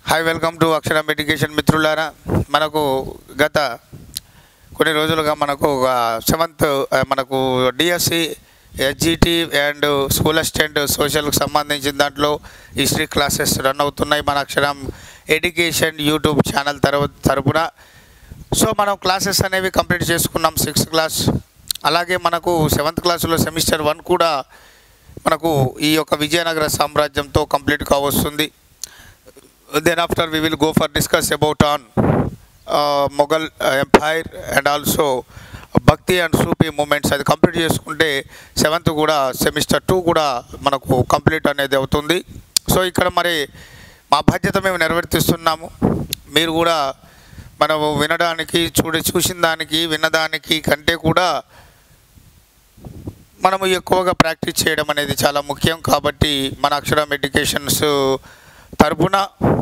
Hi welcome to Aksharam education మిత్రులారా. మనకు గత కొన్ని రోజులుగా మనకు సెవెంత్ మనకు DSC SGT and school assistant సోషల్కి సంబంధించిన దాంట్లో హిస్టరీ క్లాసెస్ రన్ అవుతున్నాయి మన అక్షరం ఎడ్యుకేషన్ యూట్యూబ్ ఛానల్ తరపున. సో మనం క్లాసెస్ అనేవి కంప్లీట్ చేసుకున్నాం 6th క్లాస్. అలాగే మనకు 7th క్లాసులో సెమిస్టర్ 1 కూడా మనకు ఈ యొక్క విజయనగర సామ్రాజ్యంతో కంప్లీట్ కావస్తుంది. Then after we will go for discuss about on Mughal Empire and also Bhakti and Sufi movements. అది కంప్లీట్ చేసుకుంటే 7th కూడా సెమిస్టర్ 2 కూడా మనకు కంప్లీట్ అనేది అవుతుంది. సో ఇక్కడ మరి మా బాధ్యత మేము నెరవేర్తిస్తున్నాము. మీరు కూడా మనము వినడానికి చూసిన దానికి విన్నదానికి కంటే కూడా మనము ఎక్కువగా ప్రాక్టీస్ చేయడం అనేది చాలా ముఖ్యం. కాబట్టి మన అక్షరం ఎడ్యుకేషన్స్ తరపున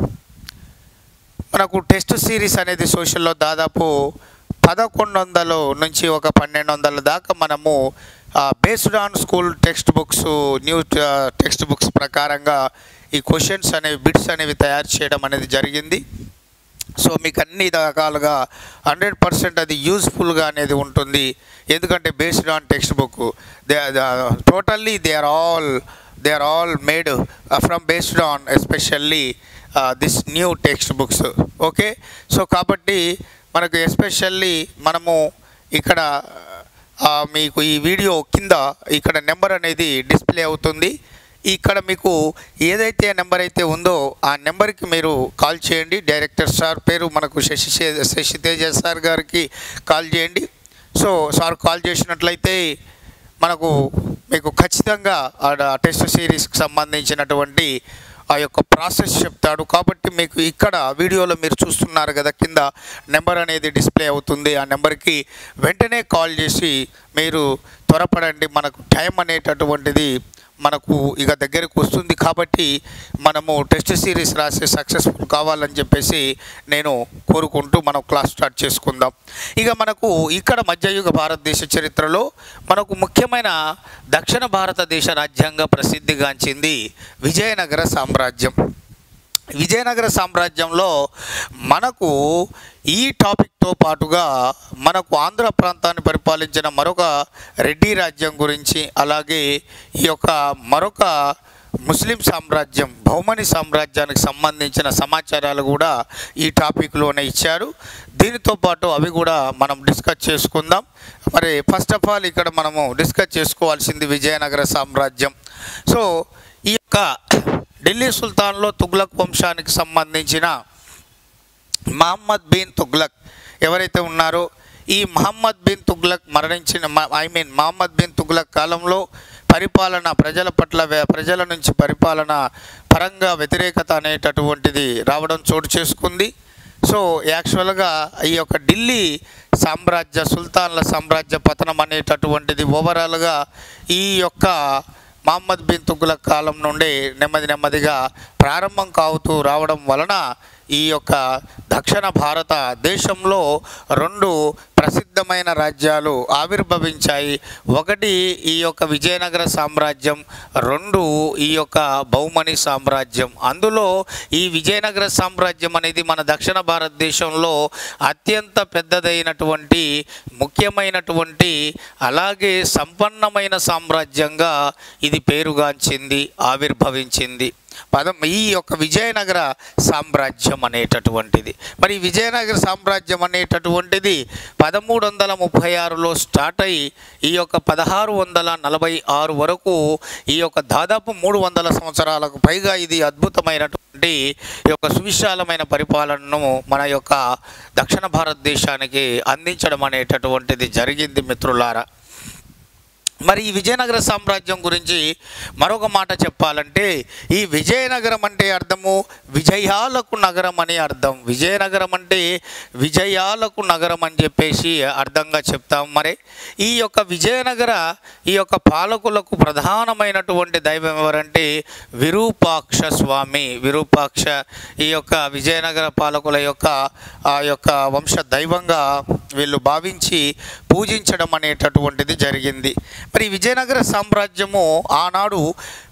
మనకు టెస్ట్ సిరీస్ అనేది సోషల్లో దాదాపు 1100 నుంచి ఒక 1200 దాకా మనము based on school textbooks new textbooks ప్రకారంగా ఈ క్వశ్చన్స్ అనేవి బిట్స్ అనేవి తయారు చేయడం అనేది జరిగింది. సో మీకు అన్ని రకాలుగా 100% అది యూజ్ఫుల్గా అనేది ఉంటుంది. ఎందుకంటే based on textbook totally they are all made from based on especially this new textbooks. Okay, so కాబట్టి మనకు ఎస్పెషల్లీ మనము ఇక్కడ మీకు ఈ వీడియో కింద ఇక్కడ నెంబర్ అనేది డిస్ప్లే అవుతుంది. ఇక్కడ మీకు ఏదైతే నెంబర్ అయితే ఉందో ఆ నెంబర్కి మీరు కాల్ చేయండి. డైరెక్టర్ సార్ పేరు మనకు శశితేజ సార్ గారికి కాల్ చేయండి. సో సార్ కాల్ చేసినట్లయితే మనకు మీకు ఖచ్చితంగా టెస్ట్ సిరీస్కి సంబంధించినటువంటి ఆ యొక్క ప్రాసెస్ చెప్తాడు. కాబట్టి మీకు ఇక్కడ వీడియోలో మీరు చూస్తున్నారు కదా, కింద నెంబర్ అనేది డిస్ప్లే అవుతుంది. ఆ నెంబర్కి వెంటనే కాల్ చేసి మీరు త్వరపడండి. మనకు టైం అనేటటువంటిది మనకు ఇక దగ్గరకు వస్తుంది. కాబట్టి మనము టెస్ట్ సిరీస్ రాసి సక్సెస్ఫుల్ కావాలని చెప్పేసి నేను కోరుకుంటూ మనం క్లాస్ స్టార్ట్ చేసుకుందాం. ఇక మనకు ఇక్కడ మధ్యయుగ భారతదేశ చరిత్రలో మనకు ముఖ్యమైన దక్షిణ భారతదేశ రాజ్యాంగ ప్రసిద్ధిగాంచింది విజయనగర సామ్రాజ్యం. విజయనగర సామ్రాజ్యంలో మనకు ఈ టాపిక్తో పాటుగా మనకు ఆంధ్ర ప్రాంతాన్ని పరిపాలించిన మరొక రెడ్డి రాజ్యం గురించి, అలాగే ఈ యొక్క మరొక ముస్లిం సామ్రాజ్యం బహుమని సామ్రాజ్యానికి సంబంధించిన సమాచారాలు కూడా ఈ టాపిక్లోనే ఇచ్చారు. దీనితో పాటు అవి కూడా మనం డిస్కస్ చేసుకుందాం. మరి ఫస్ట్ ఆఫ్ ఆల్ ఇక్కడ మనము డిస్కస్ చేసుకోవాల్సింది విజయనగర సామ్రాజ్యం. సో ఈ యొక్క ఢిల్లీ సుల్తాన్లో తుగ్లక్ వంశానికి సంబంధించిన మహమ్మద్ బిన్ తుగ్లక్ ఎవరైతే ఉన్నారో, ఈ మహమ్మద్ బిన్ తుగ్లక్ మహమ్మద్ బిన్ తుగ్లక్ కాలంలో పరిపాలన ప్రజల నుంచి పరిపాలన పరంగా వ్యతిరేకత అనేటటువంటిది రావడం చోటు చేసుకుంది. సో యాక్చువల్గా ఈ యొక్క ఢిల్లీ సుల్తాన్ల సామ్రాజ్య పతనం అనేటటువంటిది ఓవరాల్గా ఈ యొక్క మహమ్మద్ బిన్ తుగ్లక్ కాలం నుండి నెమ్మదిగా ప్రారంభం కావుతూ రావడం వలన ఈ యొక్క దక్షిణ భారతదేశంలో 2 ప్రసిద్ధమైన రాజ్యాలు ఆవిర్భవించాయి. ఒకటి ఈ యొక్క విజయనగర సామ్రాజ్యం, 2 ఈ యొక్క బహుమని సామ్రాజ్యం. అందులో ఈ విజయనగర సామ్రాజ్యం అనేది మన దక్షిణ భారతదేశంలో అత్యంత పెద్దదైనటువంటి ముఖ్యమైనటువంటి అలాగే సంపన్నమైన సామ్రాజ్యంగా ఇది పేరుగాంచింది, ఆవిర్భవించింది. ఈ యొక్క విజయనగర సామ్రాజ్యం అనేటటువంటిది. మరి విజయనగర సామ్రాజ్యం అనేటటువంటిది 1336లో స్టార్ట్ అయ్యి ఈ యొక్క 1646 వరకు ఈ యొక్క దాదాపు 300 సంవత్సరాలకు పైగా ఇది అద్భుతమైనటువంటి ఈ యొక్క సువిశాలమైన పరిపాలనను మన యొక్క దక్షిణ భారతదేశానికి అందించడం అనేటటువంటిది జరిగింది మిత్రులారా. మరి ఈ విజయనగర సామ్రాజ్యం గురించి మరొక మాట చెప్పాలంటే, ఈ విజయనగరం అంటే అర్థము విజయాలకు నగరం అని అర్థం. విజయనగరం అంటే విజయాలకు నగరం అని చెప్పేసి అర్థంగా చెప్తాం. మరి ఈ యొక్క విజయనగర ఈ యొక్క పాలకులకు ప్రధానమైనటువంటి దైవం ఎవరంటే విరూపాక్ష స్వామి. విరూపాక్ష ఈ యొక్క విజయనగర పాలకుల యొక్క ఆ యొక్క వంశ దైవంగా వీళ్ళు భావించి పూజించడం అనేటటువంటిది జరిగింది. మరి విజయనగర సామ్రాజ్యము ఆనాడు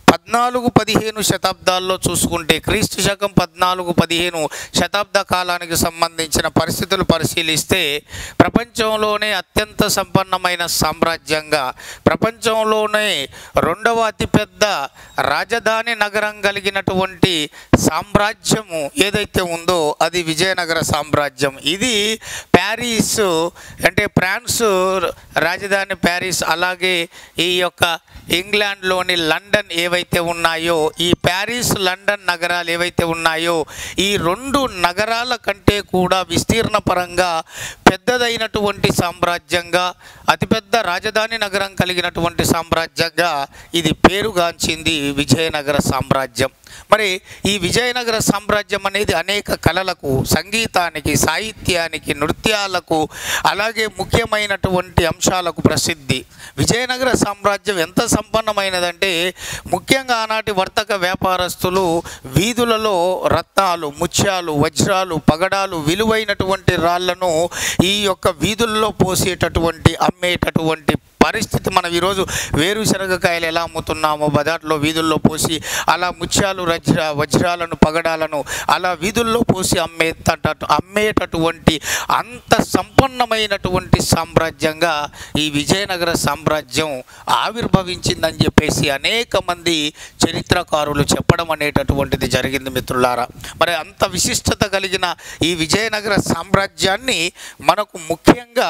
14-15 శతాబ్దాల్లో చూసుకుంటే, క్రీస్తు శకం 14-15 శతాబ్ద కాలానికి సంబంధించిన పరిస్థితులు పరిశీలిస్తే, ప్రపంచంలోనే అత్యంత సంపన్నమైన సామ్రాజ్యంగా, ప్రపంచంలోనే రెండవ అతిపెద్ద రాజధాని నగరం కలిగినటువంటి సామ్రాజ్యము ఏదైతే ఉందో అది విజయనగర సామ్రాజ్యం. ఇది ప్యారిస్ అంటే ఫ్రాన్స్ రాజధాని ప్యారిస్, అలాగే ఈ యొక్క ఇంగ్లాండ్లోని లండన్ ఏవైతే ఉన్నాయో, ఈ ప్యారిస్ లండన్ నగరాలు ఏవైతే ఉన్నాయో, ఈ రెండు నగరాల కంటే కూడా విస్తీర్ణ పరంగా పెద్దదైనటువంటి సామ్రాజ్యంగా, అతిపెద్ద రాజధాని నగరం కలిగినటువంటి సామ్రాజ్యంగా ఇది పేరుగాంచింది విజయనగర సామ్రాజ్యం. మరి ఈ విజయనగర సామ్రాజ్యం అనేది అనేక కళలకు, సంగీతానికి, సాహిత్యానికి, నృత్యాలకు, అలాగే ముఖ్యమైనటువంటి అంశాలకు ప్రసిద్ధి. విజయనగర సామ్రాజ్యం ఎంత సంపన్నమైనదంటే, ముఖ్యంగా ఆనాటి వర్తక వ్యాపారస్తులు వీధులలో రత్నాలు, ముత్యాలు, వజ్రాలు, పగడాలు, విలువైనటువంటి రాళ్లను ఈ యొక్క వీధుల్లో పోసేటటువంటి, అమ్మేటటువంటి పరిస్థితి. మనం ఈరోజు వేరుశనగకాయలు ఎలా అమ్ముతున్నామో బజార్లో వీధుల్లో పోసి, అలా ముత్యాలు, వజ్రాలను, పగడాలను అలా వీధుల్లో పోసి అమ్మేటటువంటి అంత సంపన్నమైనటువంటి సామ్రాజ్యంగా ఈ విజయనగర సామ్రాజ్యం ఆవిర్భవించిందని చెప్పేసి అనేక మంది చరిత్రకారులు చెప్పడం అనేటటువంటిది జరిగింది మిత్రులారా. మరి అంత విశిష్టత కలిగిన ఈ విజయనగర సామ్రాజ్యాన్ని మనకు ముఖ్యంగా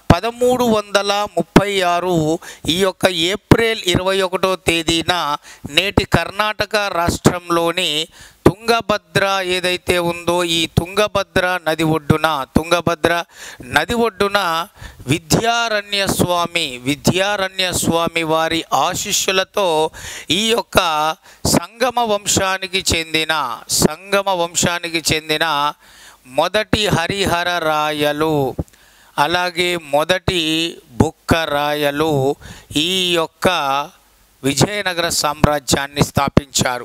1336 ఈ యొక్క ఏప్రిల్ 21వ తేదీన నేటి కర్ణాటక రాష్ట్రంలోని తుంగభద్ర ఏదైతే ఉందో, ఈ తుంగభద్ర నది ఒడ్డున విద్యారణ్య స్వామి వారి ఆశీస్సులతో ఈ యొక్క సంగమ వంశానికి చెందిన మొదటి హరిహర రాయలు, అలాగే మొదటి బుక్కరాయలు ఈ యొక్క విజయనగర సామ్రాజ్యాన్ని స్థాపించారు.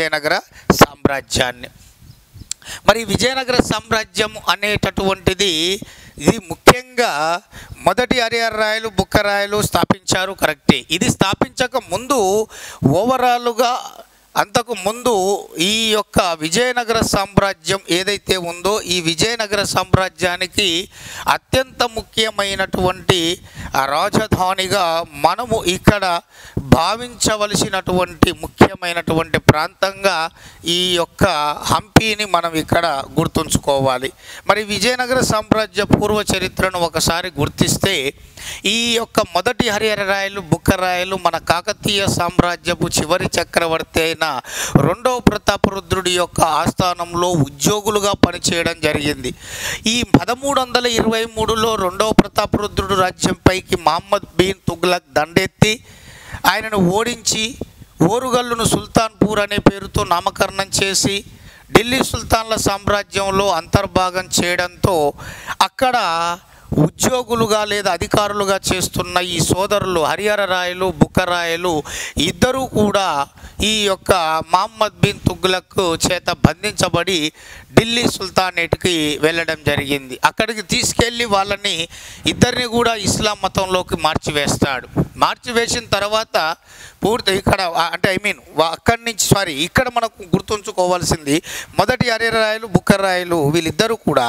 మరి విజయనగర సామ్రాజ్యం అనేటటువంటిది ఇది ముఖ్యంగా మొదటి హరిహర రాయలు, బుక్కరాయలు స్థాపించారు, కరెక్టే. ఇది స్థాపించక ముందు ఓవరాల్గా అంతకు ముందు ఈ యొక్క విజయనగర సామ్రాజ్యం ఏదైతే ఉందో, ఈ విజయనగర సామ్రాజ్యానికి అత్యంత ముఖ్యమైనటువంటి రాజధానిగా మనము ఇక్కడ భావించవలసినటువంటి ముఖ్యమైనటువంటి ప్రాంతంగా ఈ యొక్క హంపీని మనం ఇక్కడ గుర్తుంచుకోవాలి. మరి విజయనగర సామ్రాజ్య పూర్వ చరిత్రను ఒకసారి గుర్తిస్తే, ఈ యొక్క మొదటి హరిహర రాయలు, బుక్కరాయలు మన కాకతీయ సామ్రాజ్యపు చివరి చక్రవర్తి అయిన రెండవ ప్రతాపరుద్రుడి యొక్క ఆస్థానంలో ఉద్యోగులుగా పనిచేయడం జరిగింది. ఈ 1323లో రెండవ ప్రతాపరుద్రుడు రాజ్యంపైకి మహమ్మద్ బిన్ తుగ్లక్ దండెత్తి ఆయనను ఓడించి ఓరుగల్లును సుల్తాన్పూర్ అనే పేరుతో నామకరణం చేసి ఢిల్లీ సుల్తాన్ల సామ్రాజ్యంలో అంతర్భాగం చేయడంతో అక్కడ ఉద్యోగులుగా లేదా అధికారులుగా చేస్తున్న ఈ సోదరులు హరిహర రాయలు, బుక్కరాయలు ఇద్దరూ కూడా ఈ యొక్క మహమ్మద్ బిన్ తుగ్లక్ చేత బంధించబడి ఢిల్లీ సుల్తానేట్కి వెళ్ళడం జరిగింది. అక్కడికి తీసుకెళ్ళి వాళ్ళని ఇద్దరిని కూడా ఇస్లాం మతంలోకి మార్చివేస్తాడు. మార్చివేసిన తర్వాత పూర్తి ఇక్కడ అంటే అక్కడి నుంచి ఇక్కడ మనకు గుర్తుంచుకోవాల్సింది, మొదటి హరిహర రాయలు, బుక్కరాయలు వీళ్ళిద్దరూ కూడా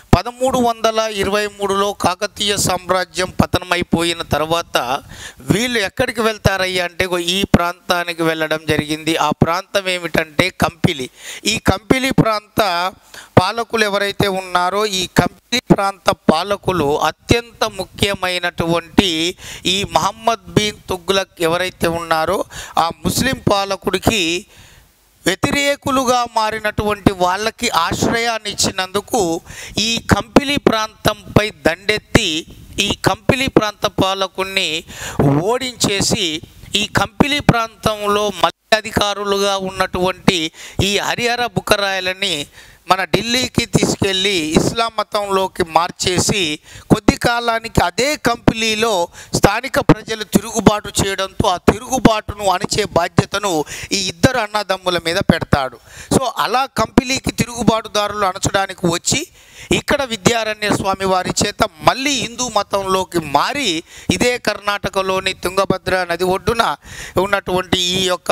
1323లో కాకతీయ సామ్రాజ్యం పతనమైపోయిన తర్వాత వీళ్ళు ఎక్కడికి వెళ్తారయ్యా అంటే ఈ ప్రాంతానికి వెళ్ళడం జరిగింది. ఆ ప్రాంతం ఏమిటంటే కంపిలి. ఈ కంపిలి ప్రాంత పాలకులు ఎవరైతే ఉన్నారో, ఈ కంపిలి ప్రాంత పాలకులు అత్యంత ముఖ్యమైనటువంటి ఈ మహమ్మద్ బిన్ తుగ్లక్ ఎవరైతే ఉన్నారో ఆ ముస్లిం పాలకుడికి వ్యతిరేకులుగా మారినటువంటి వాళ్ళకి ఆశ్రయాన్ని ఇచ్చినందుకు ఈ కంపిలి ప్రాంతంపై దండెత్తి ఈ కంపిలి ప్రాంత పాలకుణ్ణి ఓడించేసి ఈ కంపిలి ప్రాంతంలో మధ్య అధికారులుగా ఉన్నటువంటి ఈ హరిహర బుక్కరాయలని మన ఢిల్లీకి తీసుకెళ్ళి ఇస్లాం మతంలోకి మార్చేసి కొద్ది కాలానికి అదే కంపెనీలో స్థానిక ప్రజలు తిరుగుబాటు చేయడంతో ఆ తిరుగుబాటును అణిచే బాధ్యతను ఈ ఇద్దరు అన్నదమ్ముల మీద పెడతాడు. సో అలా కంపెనీకి తిరుగుబాటుదారులు అణచడానికి వచ్చి ఇక్కడ విద్యారణ్య స్వామి వారి చేత మళ్ళీ హిందూ మతంలోకి మారి ఇదే కర్ణాటకలోని తుంగభద్ర నది ఒడ్డున ఉన్నటువంటి ఈ యొక్క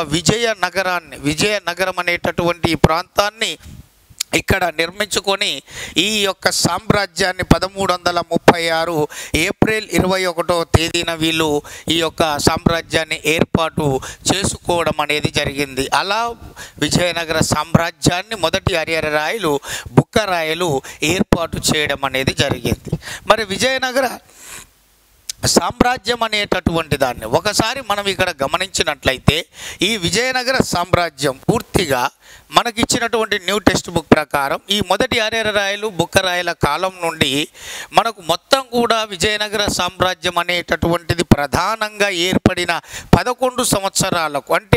విజయనగరం అనేటటువంటి ఈ ప్రాంతాన్ని ఇక్కడ నిర్మించుకొని ఈ యొక్క సామ్రాజ్యాన్ని 1336 ఏప్రిల్ 21వ తేదీన వీళ్ళు ఈ యొక్క సామ్రాజ్యాన్ని ఏర్పాటు చేసుకోవడం అనేది జరిగింది. అలా విజయనగర సామ్రాజ్యాన్ని మొదటి హరిహర రాయలు బుక్కరాయలు ఏర్పాటు చేయడం అనేది జరిగింది. మరి విజయనగర సామ్రాజ్యం అనేటటువంటి దాన్ని ఒకసారి మనం ఇక్కడ గమనించినట్లయితే ఈ విజయనగర సామ్రాజ్యం పూర్తిగా మనకిచ్చినటువంటి న్యూ టెక్స్ట్ బుక్ ప్రకారం ఈ మొదటి హరిహర రాయలు బుక్కరాయల కాలం నుండి మనకు మొత్తం కూడా విజయనగర సామ్రాజ్యం అనేటటువంటిది ప్రధానంగా ఏర్పడిన 11 సంవత్సరాలకు అంటే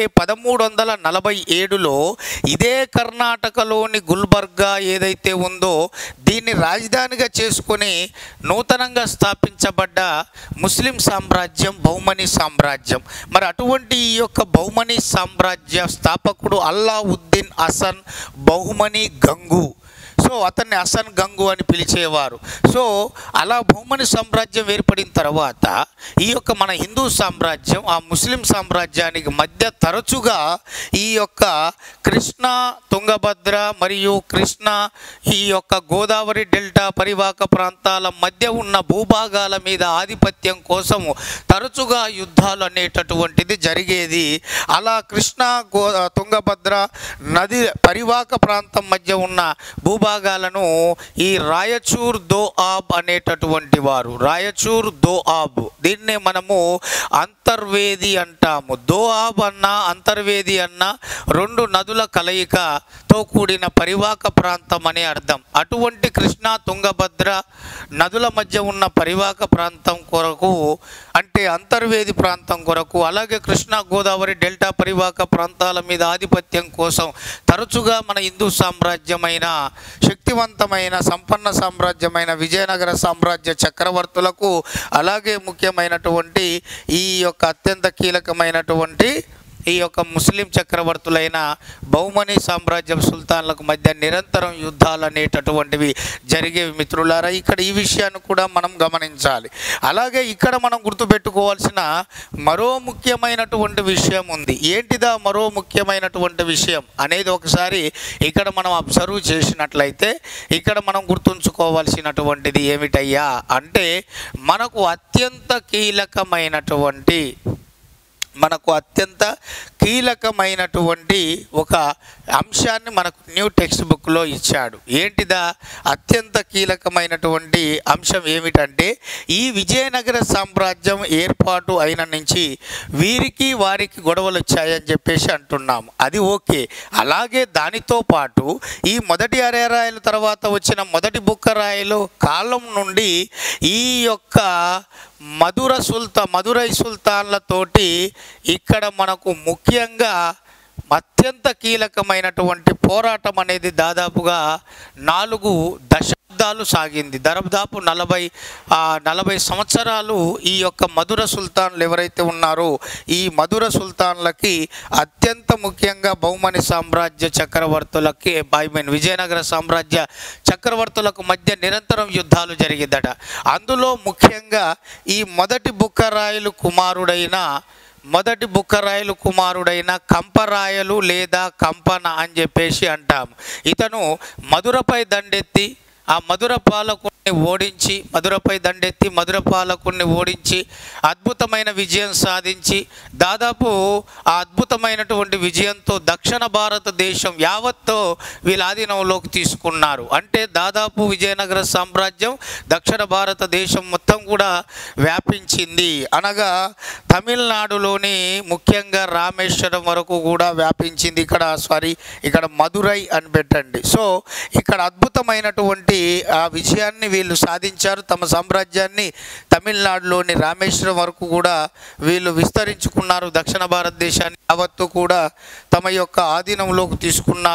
1347లో ఇదే కర్ణాటకలోని గుల్బర్గా ఏదైతే ఉందో దీన్ని రాజధానిగా చేసుకొని నూతనంగా స్థాపించబడ్డ ముస్లిం సామ్రాజ్యం బహుమనీ సామ్రాజ్యం. మరి అటువంటి ఈ యొక్క బహుమనీ సామ్రాజ్య స్థాపకుడు అల్లావుద్దీన్ హసన్ బహుమనీ గంగు. సో అతన్ని హసన్ గంగు అని పిలిచేవారు. సో అలా బహుమనీ సామ్రాజ్యం ఏర్పడిన తర్వాత ఈ యొక్క మన హిందూ సామ్రాజ్యం ఆ ముస్లిం సామ్రాజ్యానికి మధ్య తరచుగా ఈ యొక్క కృష్ణ తుంగభద్ర మరియు కృష్ణ ఈ యొక్క గోదావరి డెల్టా పరివాహక ప్రాంతాల మధ్య ఉన్న భూభాగాల మీద ఆధిపత్యం కోసము తరచుగా యుద్ధాలు అనేటటువంటిది జరిగేది. అలా కృష్ణ తుంగభద్ర నది పరివాహక ప్రాంతం మధ్య ఉన్న భూభాగాలను ఈ రాయచూర్ దోఆబ్ అనేటటువంటి వారు రాయచూర్ దోఆబ్ దీన్నే మనము అంతర్వేది అంటాము. దోఆబ్ అన్న అంతర్వేది అన్న రెండు నదుల కలయికతో కూడిన పరివాహక ప్రాంతం అనే అర్థం. అటువంటి కృష్ణా తుంగభద్ర నదుల మధ్య ఉన్న పరివాహక ప్రాంతం కొరకు అంటే అంతర్వేది ప్రాంతం కొరకు అలాగే కృష్ణా గోదావరి డెల్టా పరివాహక ప్రాంతాల మీద ఆధిపత్యం కోసం తరచుగా మన హిందూ సామ్రాజ్యమైన శక్తివంతమైన సంపన్న సామ్రాజ్యమైన విజయనగర సామ్రాజ్య చక్రవర్తులకు అలాగే ముఖ్యమైనటువంటి ఈ యొక్క అత్యంత కీలకమైనటువంటి ఈ యొక్క ముస్లిం చక్రవర్తులైన బహుమనీ సామ్రాజ్యం సుల్తాన్లకు మధ్య నిరంతరం యుద్ధాలు అనేటటువంటివి జరిగేవి మిత్రులారా. ఇక్కడ ఈ విషయాన్ని కూడా మనం గమనించాలి. అలాగే ఇక్కడ మనం గుర్తుపెట్టుకోవాల్సిన మరో ముఖ్యమైనటువంటి విషయం ఉంది. ఏంటిదా మరో ముఖ్యమైనటువంటి విషయం అనేది ఒకసారి ఇక్కడ మనం అబ్జర్వ్ చేసినట్లయితే ఇక్కడ మనం గుర్తుంచుకోవాల్సినటువంటిది ఏమిటయ్యా అంటే మనకు అత్యంత కీలకమైనటువంటి ఒక అంశాన్ని మనకు న్యూ టెక్స్ట్ బుక్లో ఇచ్చాడు. ఏంటిదా అత్యంత కీలకమైనటువంటి అంశం ఏమిటంటే ఈ విజయనగర సామ్రాజ్యం ఏర్పాటు అయిన నుంచి వీరికి వారికి గొడవలు వచ్చాయని చెప్పేసి అంటున్నాము. అది ఓకే. అలాగే దానితో పాటు ఈ మొదటి హరిహర రాయల తర్వాత వచ్చిన మొదటి బుక్కరాయలు కాలం నుండి ఈ యొక్క మదురై సుల్తాన్లతోటి ఇక్కడ మనకు ముఖ్యంగా అత్యంత కీలకమైనటువంటి పోరాటం అనేది దాదాపుగా 4 దశాబ్దాలు సాగింది. దాదాపు 40 సంవత్సరాలు ఈ యొక్క మధుర సుల్తాన్లు ఎవరైతే ఉన్నారో ఈ మధుర సుల్తాన్లకి అత్యంత ముఖ్యంగా బహుమని సామ్రాజ్య చక్రవర్తులకి విజయనగర సామ్రాజ్య చక్రవర్తులకు మధ్య నిరంతరం యుద్ధాలు జరిగిందట. అందులో ముఖ్యంగా ఈ మొదటి బుక్కరాయలు కుమారుడైన కంపరాయలు లేదా కంపన అని చెప్పేసి అంటాము. ఇతను మధురపై దండెత్తి ఆ మధుర పాలకుడిని ఓడించి అద్భుతమైన విజయం సాధించి దాదాపు ఆ అద్భుతమైనటువంటి విజయంతో దక్షిణ భారతదేశం యావత్తో వీళ్ళ ఆధీనంలోకి తీసుకున్నారు. అంటే దాదాపు విజయనగర సామ్రాజ్యం దక్షిణ భారతదేశం మొత్తం కూడా వ్యాపించింది. అనగా తమిళనాడులోని ముఖ్యంగా రామేశ్వరం వరకు కూడా వ్యాపించింది. ఇక్కడ మదురై అని పెట్టండి. సో ఇక్కడ అద్భుతమైనటువంటి ఆ విజయాన్ని వీళ్ళు సాధించారు. తమ సామ్రాజ్యాన్ని తమిళనాడులోని రామేశ్వరం వరకు కూడా వీళ్ళు విస్తరించుకున్నారు. దక్షిణ భారతదేశాన్ని యావత్తు కూడా తమ యొక్క ఆధీనంలోకి తీసుకున్నారు.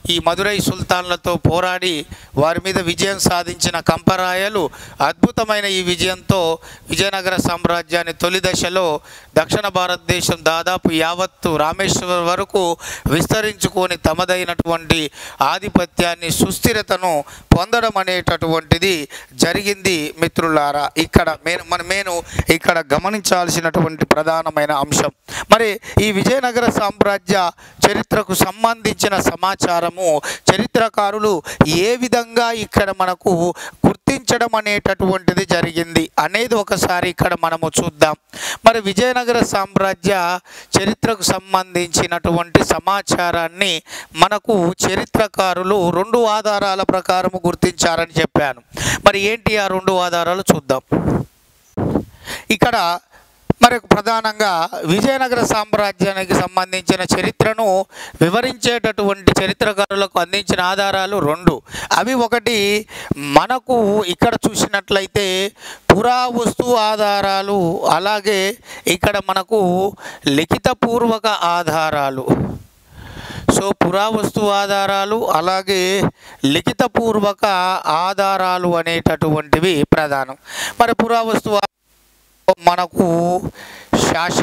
ఈ మదురై సుల్తాన్లతో పోరాడి వారి మీద విజయం సాధించిన కంపరాయలు అద్భుతమైన ఈ విజయంతో విజయనగర సామ్రాజ్యాన్ని తొలి దశలో దక్షిణ భారతదేశం దాదాపు యావత్తు రామేశ్వరం వరకు విస్తరించుకొని తమదైనటువంటి ఆధిపత్యాన్ని సుస్థిరతను పొందడం అనేటటువంటిది జరిగింది మిత్రులారా. ఇక్కడ నేను ఇక్కడ గమనించాల్సినటువంటి ప్రధానమైన అంశం, మరి ఈ విజయనగర సామ్రాజ్య చరిత్రకు సంబంధించిన సమాచారము చరిత్రకారులు ఏ విధంగా ఇక్కడ మనకు గుర్తించడం అనేటటువంటిది జరిగింది అనేది ఒకసారి ఇక్కడ మనము చూద్దాం. మరి విజయనగర సామ్రాజ్య చరిత్రకు సంబంధించినటువంటి సమాచారాన్ని మనకు చరిత్రకారులు 2 ఆధారాల ప్రకారము గుర్తించారని చెప్పాను. మరి ఏంటి ఆ 2 ఆధారాలు చూద్దాం. ఇక్కడ మరి ప్రధానంగా విజయనగర సామ్రాజ్యానికి సంబంధించిన చరిత్రను వివరించేటటువంటి చరిత్రకారులకు అందించిన ఆధారాలు 2. అవి ఒకటి మనకు ఇక్కడ చూసినట్లయితే పురావస్తు ఆధారాలు, అలాగే ఇక్కడ మనకు లిఖితపూర్వక ఆధారాలు. సో పురావస్తు ఆధారాలు అలాగే లిఖితపూర్వక ఆధారాలు అనేటటువంటివి ప్రధానం. మరి పురావస్తు మనకు శాసన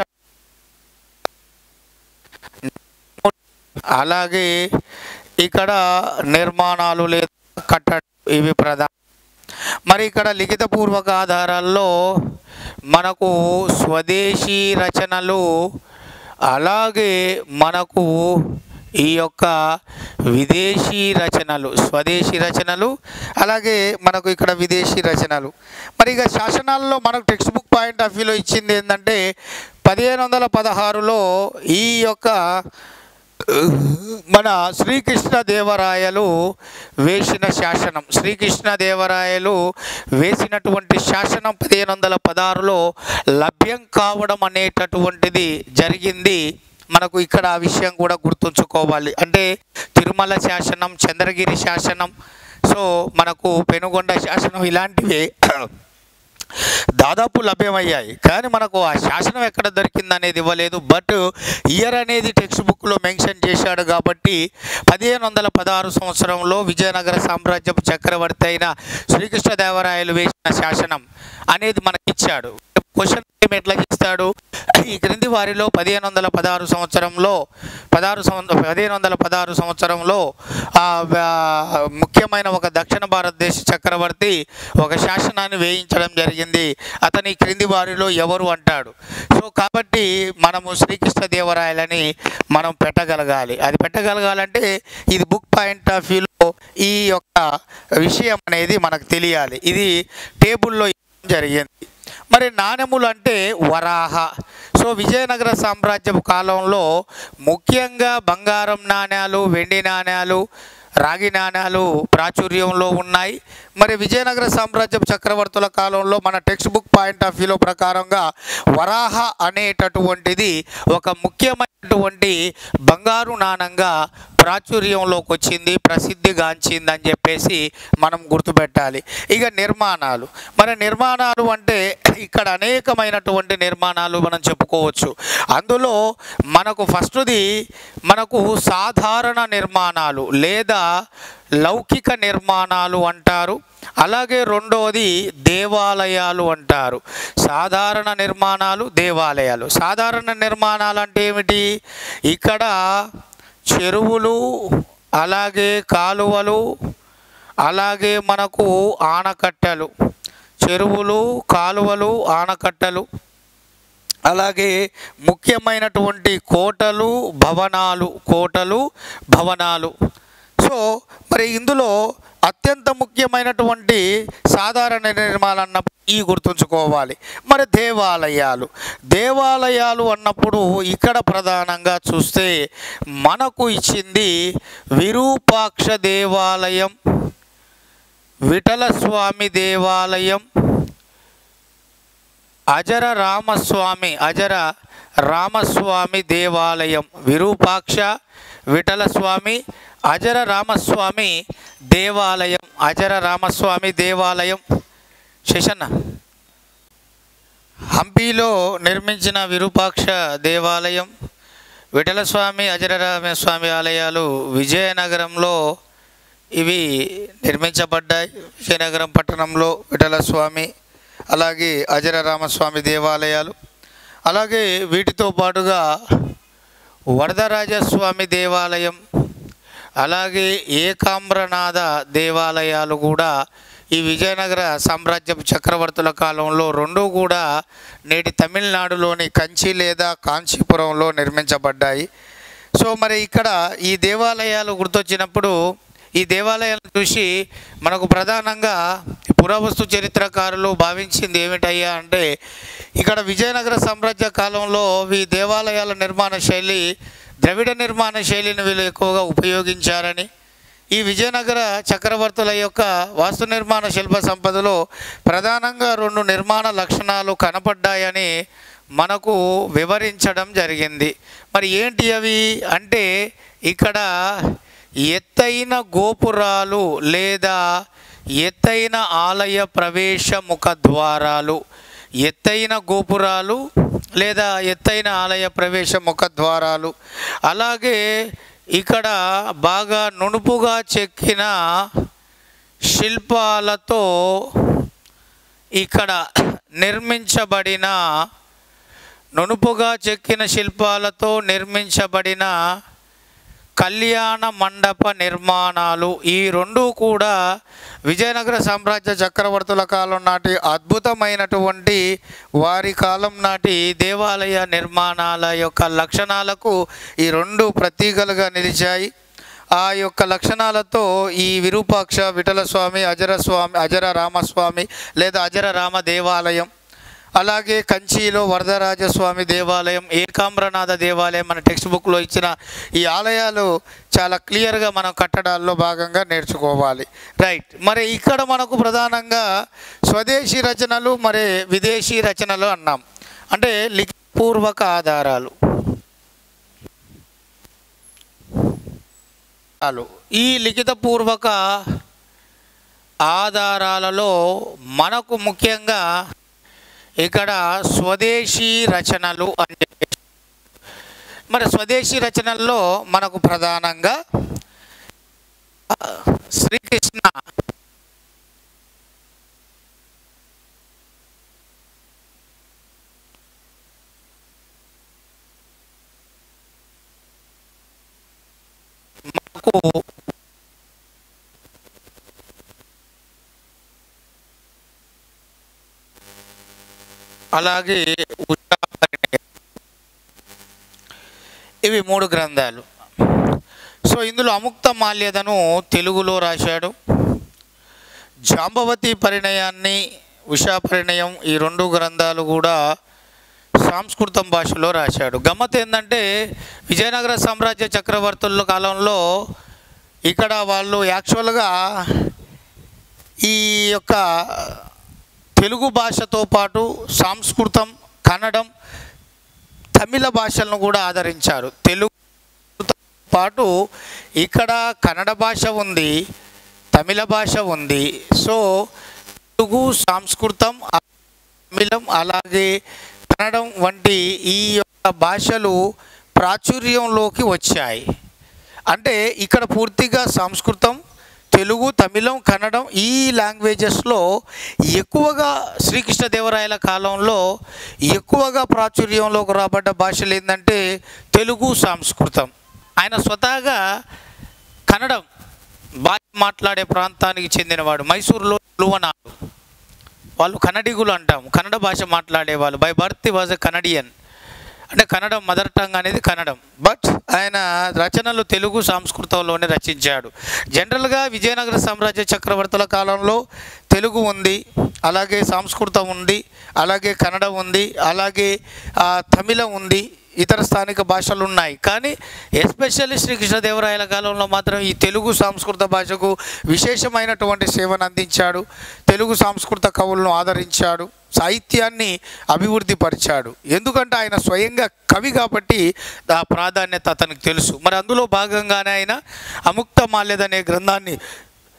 అలాగే ఇక్కడ నిర్మాణాలు లేదా కట్టడం ఇవి ప్రధానం. మరి ఇక్కడ లిఖితపూర్వక ఆధారాల్లో మనకు స్వదేశీ రచనలు అలాగే మనకు ఈ యొక్క విదేశీ రచనలు, స్వదేశీ రచనలు అలాగే మనకు ఇక్కడ విదేశీ రచనలు. మరి ఇక శాసనాల్లో మనకు టెక్స్ట్ బుక్ పాయింట్ ఆఫ్ వ్యూలో ఇచ్చింది ఏంటంటే 1516లో ఈ యొక్క మన శ్రీకృష్ణదేవరాయలు వేసిన శాసనం, శ్రీకృష్ణదేవరాయలు వేసినటువంటి శాసనం 1516లో లభ్యం కావడం అనేటటువంటిది జరిగింది. మనకు ఇక్కడ ఆ విషయం కూడా గుర్తుంచుకోవాలి. అంటే తిరుమల శాసనం, చంద్రగిరి శాసనం, సో మనకు పెనుగొండ శాసనం ఇలాంటివి దాదాపు లభ్యమయ్యాయి. కానీ మనకు ఆ శాసనం ఎక్కడ దొరికింది అనేది ఇవ్వలేదు. బట్ ఇయర్ అనేది టెక్స్ట్ బుక్లో మెన్షన్ చేశాడు కాబట్టి 1516 సంవత్సరంలో విజయనగర సామ్రాజ్యపు చక్రవర్తి అయిన శ్రీకృష్ణదేవరాయలు వేసిన శాసనం అనేది మనకి ఇచ్చాడు. క్వశ్చన్ ఎట్లా చేస్తాడు, ఈ క్రింది వారిలో 1516 సంవత్సరంలో ముఖ్యమైన ఒక దక్షిణ భారతదేశ చక్రవర్తి ఒక శాసనాన్ని వేయించడం జరిగింది, అతని క్రింది వారిలో ఎవరు అంటాడు. సో కాబట్టి మనము శ్రీకృష్ణదేవరాయలని మనం పెట్టగలగాలి. అది పెట్టగలగాలంటే ఇది బుక్ పాయింట్ ఆఫ్ వ్యూలో ఈ యొక్క విషయం అనేది మనకు తెలియాలి. ఇది టేబుల్లో జరిగింది. మరి నాణెములు అంటే వరాహ. సో విజయనగర సామ్రాజ్యపు కాలంలో ముఖ్యంగా బంగారం నాణ్యాలు, వెండి నాణ్యాలు, రాగి నాణ్యాలు ప్రాచుర్యంలో ఉన్నాయి. మరి విజయనగర సామ్రాజ్యపు చక్రవర్తుల కాలంలో మన టెక్స్ట్ బుక్ పాయింట్ ఆఫ్ వ్యూలో ప్రకారంగా వరాహ అనేటటువంటిది ఒక ముఖ్యమైనటువంటి బంగారు నాణంగా ప్రాచుర్యంలోకి వచ్చింది, ప్రసిద్ధిగాంచింది అని చెప్పేసి మనం గుర్తుపెట్టాలి. ఇక నిర్మాణాలు, మరి నిర్మాణాలు అంటే ఇక్కడ అనేకమైనటువంటి నిర్మాణాలు మనం చెప్పుకోవచ్చు. అందులో మనకు ఫస్ట్ది మనకు సాధారణ నిర్మాణాలు లేదా లౌకిక నిర్మాణాలు అంటారు. అలాగే రెండవది దేవాలయాలు అంటారు. సాధారణ నిర్మాణాలు, దేవాలయాలు. సాధారణ నిర్మాణాలు అంటే ఏమిటి, ఇక్కడ చెరువులు అలాగే కాలువలు అలాగే మనకు ఆనకట్టలు, చెరువులు కాలువలు ఆనకట్టలు అలాగే ముఖ్యమైనటువంటి కోటలు భవనాలు. సో మరి ఇందులో అత్యంత ముఖ్యమైనటువంటి సాధారణ నిర్మాణాలు అన్నప్పుడు ఈ గుర్తుంచుకోవాలి. మరి దేవాలయాలు అన్నప్పుడు ఇక్కడ ప్రధానంగా చూస్తే మనకు ఇచ్చింది విరూపాక్ష దేవాలయం, విఠలస్వామి దేవాలయం, అజర రామస్వామి దేవాలయం, విరూపాక్ష, విఠలస్వామి, అజర రామస్వామి దేవాలయం. శేషన్న, హంపీలో నిర్మించిన విరూపాక్ష దేవాలయం, విఠలస్వామి అజరరామస్వామి ఆలయాలు విజయనగరంలో ఇవి నిర్మించబడ్డాయి. విజయనగరం పట్టణంలో విఠలస్వామి అలాగే అజరరామస్వామి దేవాలయాలు, అలాగే వీటితో పాటుగా వరదరాజస్వామి దేవాలయం, అలాగే ఏకామ్రనాథ దేవాలయాలు కూడా ఈ విజయనగర సామ్రాజ్యపు చక్రవర్తుల కాలంలో రెండూ కూడా నేటి తమిళనాడులోని కంచి లేదా కాంచీపురంలో నిర్మించబడ్డాయి. సో మరి ఇక్కడ ఈ దేవాలయాలు గుర్తొచ్చినప్పుడు ఈ దేవాలయాలను చూసి మనకు ప్రధానంగా పురావస్తు చరిత్రకారులు భావించింది ఏమిటయ్యా అంటే, ఇక్కడ విజయనగర సామ్రాజ్య కాలంలో ఈ దేవాలయాల నిర్మాణ శైలి ద్రవిడ నిర్మాణ శైలిని వీళ్ళు ఎక్కువగా ఉపయోగించారని, ఈ విజయనగర చక్రవర్తుల యొక్క వాస్తు నిర్మాణ శిల్ప సంపదలో ప్రధానంగా 2 నిర్మాణ లక్షణాలు కనపడ్డాయని మనకు వివరించడం జరిగింది. మరి ఏంటి అవి అంటే, ఇక్కడ ఎత్తైన గోపురాలు లేదా ఎత్తైన ఆలయ ప్రవేశ ముఖద్వారాలు, ఎత్తైన గోపురాలు లేదా ఎత్తైన ఆలయ ప్రవేశ ముఖద్వారాలు, అలాగే ఇక్కడ బాగా నునుపుగా చెక్కిన శిల్పాలతో ఇక్కడ నిర్మించబడిన నునుపుగా చెక్కిన శిల్పాలతో నిర్మించబడిన కళ్యాణ మండప నిర్మాణాలు, ఈ రెండూ కూడా విజయనగర సామ్రాజ్య చక్రవర్తుల కాలం నాటి అద్భుతమైనటువంటి వారి కాలం నాటి దేవాలయ నిర్మాణాల యొక్క లక్షణాలకు ఈ 2 ప్రతీకలుగా నిలిచాయి. ఆ యొక్క లక్షణాలతో ఈ విరూపాక్ష విఠలస్వామి అజర రామస్వామి లేదా అజర రామ దేవాలయం, అలాగే కంచిలో వరదరాజస్వామి దేవాలయం, ఏకామ్రనాథ దేవాలయం మన టెక్స్ట్ బుక్లో ఇచ్చిన ఈ ఆలయాలు చాలా క్లియర్గా మనం కట్టడాల్లో భాగంగా నేర్చుకోవాలి. రైట్. మరి ఇక్కడ మనకు ప్రధానంగా స్వదేశీ రచనలు మరి విదేశీ రచనలు అన్నాం. అంటే లిఖితపూర్వక ఆధారాలు. ఈ లిఖితపూర్వక ఆధారాలలో మనకు ముఖ్యంగా ఇక్కడ స్వదేశీ రచనలు అంటే, మరి స్వదేశీ రచనల్లో మనకు ప్రధానంగా శ్రీకృష్ణ మనకు అలాగే ఇవి 3 గ్రంథాలు. సో ఇందులో అముక్త మాల్యదను తెలుగులో రాశాడు. జాంబవతి పరిణయాన్ని, ఉషా పరిణయం ఈ 2 గ్రంథాలు కూడా సంస్కృతం భాషలో రాశాడు. గమ్మత్ ఏంటంటే విజయనగర సామ్రాజ్య చక్రవర్తుల కాలంలో ఇక్కడ వాళ్ళు యాక్చువల్గా ఈ యొక్క తెలుగు భాషతో పాటు సంస్కృతం, కన్నడం, తమిళ భాషలను కూడా ఆదరించారు. తెలుగుతో పాటు ఇక్కడ కన్నడ భాష ఉంది, తమిళ భాష ఉంది. సో తెలుగు, సంస్కృతం, తమిళం అలాగే కన్నడం వంటి ఈ యొక్క భాషలు ప్రాచుర్యంలోకి వచ్చాయి. అంటే ఇక్కడ పూర్తిగా సంస్కృతం, తెలుగు, తమిళం, కన్నడం ఈ లాంగ్వేజెస్లో ఎక్కువగా శ్రీకృష్ణదేవరాయల కాలంలో ఎక్కువగా ప్రాచుర్యంలోకి రాబడ్డ భాషలు ఏంటంటే తెలుగు, సంస్కృతం. ఆయన స్వతహాగా కన్నడం భాష మాట్లాడే ప్రాంతానికి చెందినవాడు. మైసూరులో లువనాడు, వాళ్ళు కన్నడిగులు అంటాం, కన్నడ భాష మాట్లాడేవాళ్ళు. By birth was a Canadian, అంటే కన్నడం మదర్ టంగ్ అనేది కన్నడం. బట్ ఆయన రచనలు తెలుగు, సంస్కృతంలోనే రచించాడు. జనరల్గా విజయనగర సామ్రాజ్య చక్రవర్తుల కాలంలో తెలుగు ఉంది, అలాగే సంస్కృతం ఉంది, అలాగే కన్నడం ఉంది, అలాగే తమిళం ఉంది, ఇతర స్థానిక భాషలు ఉన్నాయి. కానీ ఎస్పెషల్లీ శ్రీకృష్ణదేవరాయల కాలంలో మాత్రం ఈ తెలుగు సంస్కృత భాషకు విశేషమైనటువంటి సేవను అందించాడు. తెలుగు సంస్కృత కవులను ఆదరించాడు, సాహిత్యాన్ని అభివృద్ధి పరిచాడు. ఎందుకంటే ఆయన స్వయంగా కవి కాబట్టి ఆ ప్రాధాన్యత అతనికి తెలుసు. మరి అందులో భాగంగానే ఆయన అముక్త మాల్యద అనే గ్రంథాన్ని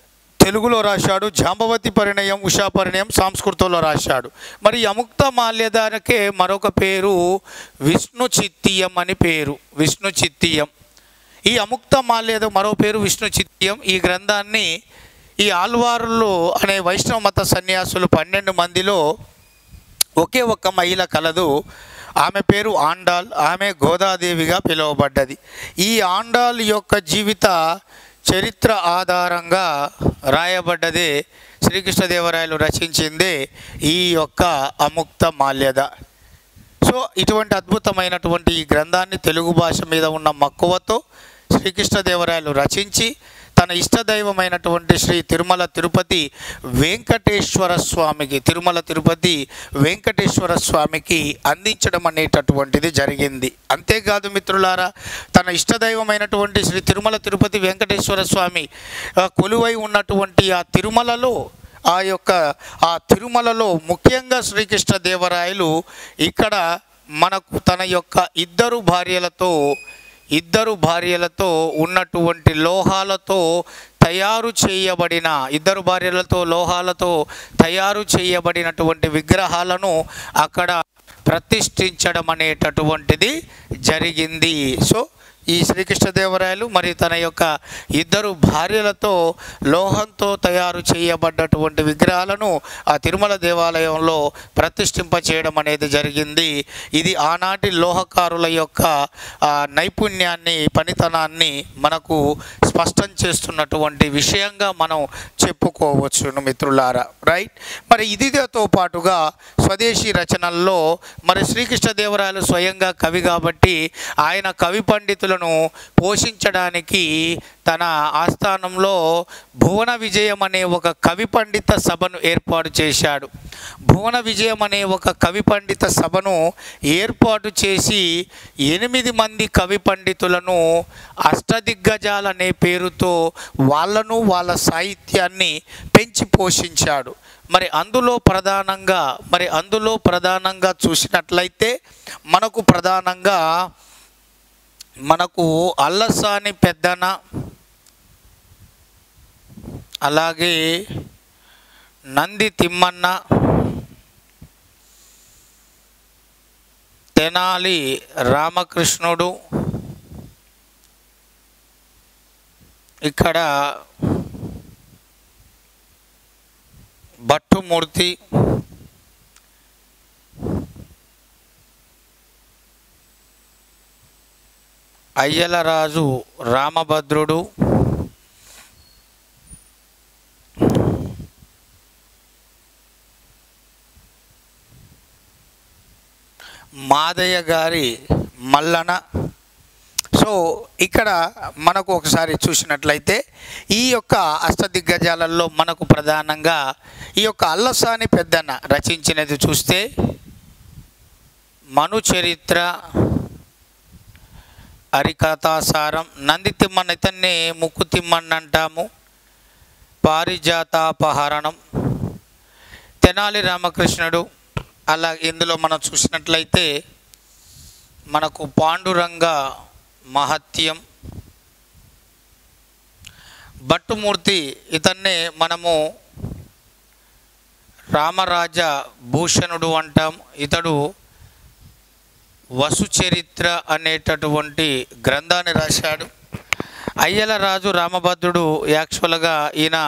తెలుగులో రాశాడు, జాంబవతి పరిణయం, ఉషా పరిణయం సంస్కృతంలో రాశాడు. మరి అముక్త మాల్యదానికే మరొక పేరు విష్ణు చిత్తీయం అని పేరు, విష్ణు చిత్తీయం. ఈ అముక్త మాల్యద మరో పేరు విష్ణు చిత్తీయం. ఈ గ్రంథాన్ని ఈ ఆల్వారులు అనే వైష్ణవ మత సన్యాసులు 12 మందిలో ఒకే ఒక్క మహిళ కలదు. ఆమె పేరు ఆండాల్. ఆమె గోదాదేవిగా పిలువబడ్డది. ఈ ఆండాల్ యొక్క జీవిత చరిత్ర ఆధారంగా రాయబడ్డదే శ్రీకృష్ణదేవరాయలు రచించిందే ఈ యొక్క అముక్త మాల్యద. సో ఇటువంటి అద్భుతమైనటువంటి ఈ గ్రంథాన్ని తెలుగు భాష మీద ఉన్న మక్కువతో శ్రీకృష్ణదేవరాయలు రచించి తన ఇష్టదైవమైనటువంటి శ్రీ తిరుమల తిరుపతి వెంకటేశ్వర స్వామికి అందించడం అనేటటువంటిది జరిగింది. అంతేకాదు మిత్రులారా, తన ఇష్టదైవమైనటువంటి శ్రీ తిరుమల తిరుపతి వెంకటేశ్వర స్వామి కొలువై ఉన్నటువంటి ఆ తిరుమలలో ముఖ్యంగా శ్రీకృష్ణదేవరాయలు ఇక్కడ మనకు తన యొక్క ఇద్దరు భార్యలతో ఉన్నటువంటి లోహాలతో తయారు చేయబడినటువంటి విగ్రహాలను అక్కడ ప్రతిష్ఠించడం అనేటటువంటిది జరిగింది. సో ఈ శ్రీకృష్ణదేవరాయలు మరి తన యొక్క ఇద్దరు భార్యలతో లోహంతో తయారు చేయబడ్డటువంటి విగ్రహాలను ఆ తిరుమల దేవాలయంలో ప్రతిష్ఠింపచేయడం అనేది జరిగింది. ఇది ఆనాటి లోహకారుల యొక్క నైపుణ్యాన్ని, పనితనాన్ని మనకు స్పష్టం చేస్తున్నటువంటి విషయంగా మనం చెప్పుకోవచ్చును మిత్రులారా. రైట్. మరి ఇదితో పాటుగా స్వదేశీ రచనల్లో మరి శ్రీకృష్ణదేవరాయలు స్వయంగా కవి కాబట్టి ఆయన కవి పండితులను పోషించడానికి తన ఆస్థానంలో భువన విజయం అనే ఒక కవి పండిత సభను ఏర్పాటు చేశాడు. భువన విజయం అనే ఒక కవి పండిత సభను ఏర్పాటు చేసి 8 మంది కవి పండితులను అష్టదిగ్గజాలనే పేరుతో వాళ్ళ సాహిత్యాన్ని పెంచి పోషించాడు. మరి అందులో ప్రధానంగా చూసినట్లయితే మనకు అల్లసాని పెద్దన, అలాగే నంది తిమ్మన్న, తెనాలి రామకృష్ణుడు, ఇక్కడ భట్టుమూర్తి, అయ్యలరాజు రామభద్రుడు, మాదయ్య గారి మల్లన. సో ఇక్కడ మనకు ఒకసారి చూసినట్లయితే ఈ యొక్క అష్టదిగ్గజాలలో మనకు ప్రధానంగా ఈ యొక్క అల్లసాని పెద్దన్న రచించినది చూస్తే మను చరిత్ర, హరికథాసారం, నంది తిమ్మన్న, ఇతన్ని ముక్కు తిమ్మన్న అంటాము, పారిజాతాపహరణం, తెనాలి రామకృష్ణుడు. అలా ఇందులో మనం చూసినట్లయితే మనకు పాండురంగ మహత్యం, భట్టుమూర్తి, ఇతన్నే మనము రామరాజ భూషణుడు అంటాం. ఇతడు వసుచరిత్ర అనేటటువంటి గ్రంథాన్ని రాశాడు. అయ్యలరాజు రామభద్రుడు యాక్చువల్గా ఈయన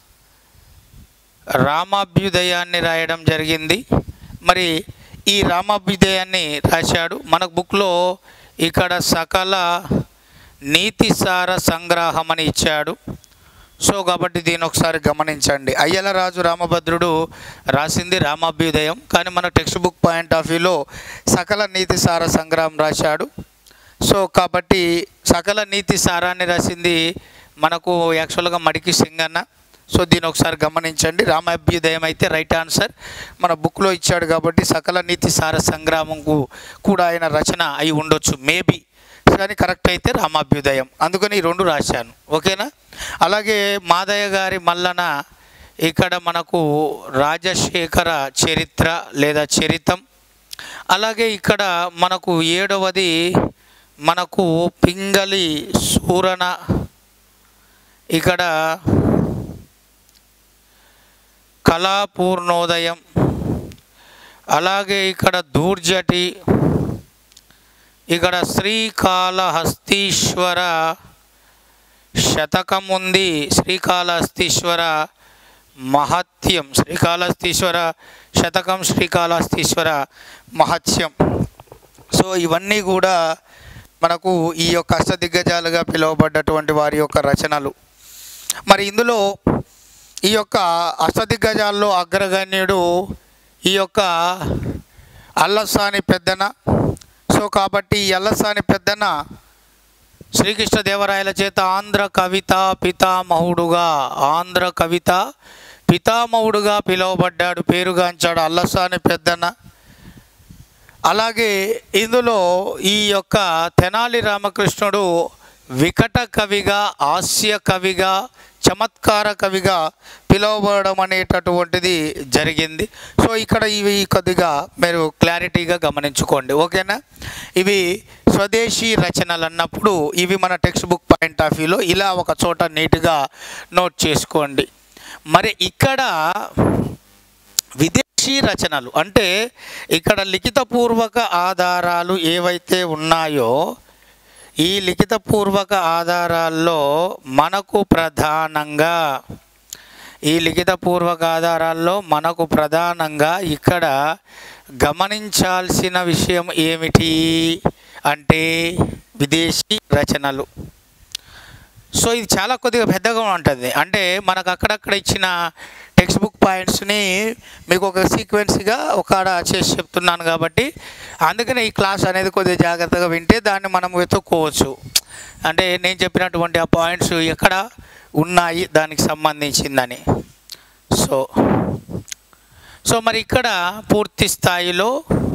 రామాభ్యుదయాన్ని రాయడం జరిగింది. మరి ఈ రామాభ్యుదయాన్ని రాశాడు. మన బుక్లో ఇక్కడ సకల నీతిసార సంగ్రహం అని ఇచ్చాడు. సో కాబట్టి దీన్ని ఒకసారి గమనించండి. అయ్యలరాజు రామభద్రుడు రాసింది రామాభ్యుదయం, కానీ మన టెక్స్ట్ బుక్ పాయింట్ ఆఫ్ వ్యూలో సకల నీతి సార సంగ్రహం రాశాడు. సో కాబట్టి సకల నీతి సారాన్ని రాసింది మనకు యాక్చువల్గా మడికి సింగన్న. సో దీన్ని ఒకసారి గమనించండి. రామాభ్యుదయం అయితే రైట్ ఆన్సర్, మన బుక్లో ఇచ్చాడు కాబట్టి సకల నీతి సార సంగ్రామంకు కూడా ఆయన రచన అయి ఉండొచ్చు మేబీ, కానీ కరెక్ట్ అయితే రామాభ్యుదయం. అందుకని ఈ 2 రాశాను. ఓకేనా. అలాగే మాదయ్య గారి మల్లన, ఇక్కడ మనకు రాజశేఖర చరిత్ర లేదా చరితం. అలాగే ఇక్కడ మనకు 7వది మనకు పింగళి సూరణ, ఇక్కడ కళాపూర్ణోదయం, అలాగే ఇక్కడ దూర్జటి, ఇక్కడ శ్రీకాళహస్తీశ్వర శతకం ఉంది, శ్రీకాళహస్తీశ్వర మహత్యం, శ్రీకాళహస్తీశ్వర శతకం, శ్రీకాళహస్తీశ్వర మహత్యం. సో ఇవన్నీ కూడా మనకు ఈ యొక్క అష్టదిగ్గజాలుగా పిలువబడ్డటువంటి వారి యొక్క రచనలు. మరి ఇందులో ఈ యొక్క అష్టదిగ్గజాల్లో అగ్రగణ్యుడు ఈ యొక్క అల్లసాని పెద్దన. సో కాబట్టి ఈ అల్లసాని పెద్దన శ్రీకృష్ణదేవరాయల చేత ఆంధ్ర కవిత పితామహుడుగా పిలువబడ్డాడు, పేరుగాంచాడు అల్లసాని పెద్దన. అలాగే ఇందులో ఈ యొక్క తెనాలి రామకృష్ణుడు వికట కవిగా, హాస్య కవిగా, చమత్కార కవిగా పిలువబడడం అనేటటువంటిది జరిగింది. సో ఇక్కడ ఇవి కొద్దిగా మీరు క్లారిటీగా గమనించుకోండి, ఓకేనా. ఇవి స్వదేశీ రచనలు అన్నప్పుడు ఇవి మన టెక్స్ట్ బుక్ పాయింట్ ఆఫ్ వ్యూలో ఇలా ఒక చోట నీట్గా నోట్ చేసుకోండి. మరి ఇక్కడ విదేశీ రచనలు అంటే ఇక్కడ లిఖితపూర్వక ఆధారాలు ఏవైతే ఉన్నాయో ఈ లిఖితపూర్వక ఆధారాల్లో మనకు ప్రధానంగా ఇక్కడ గమనించాల్సిన విషయం ఏమిటి అంటే విదేశీ రచనలు. సో ఇది చాలా కొద్దిగా పెద్దగా ఉంటుంది. అంటే మనకు అక్కడక్కడ ఇచ్చిన టెక్స్ట్ బుక్ పాయింట్స్ని మీకు ఒక సీక్వెన్స్గా ఒకడ చేసి చెప్తున్నాను కాబట్టి అందుకనే ఈ క్లాస్ అనేది కొద్దిగా జాగ్రత్తగా వింటే దాన్ని మనం వెతుక్కోవచ్చు. అంటే నేను చెప్పినటువంటి ఆ పాయింట్స్ ఎక్కడ ఉన్నాయి దానికి సంబంధించిందని. సో మరి ఇక్కడ పూర్తి స్థాయిలో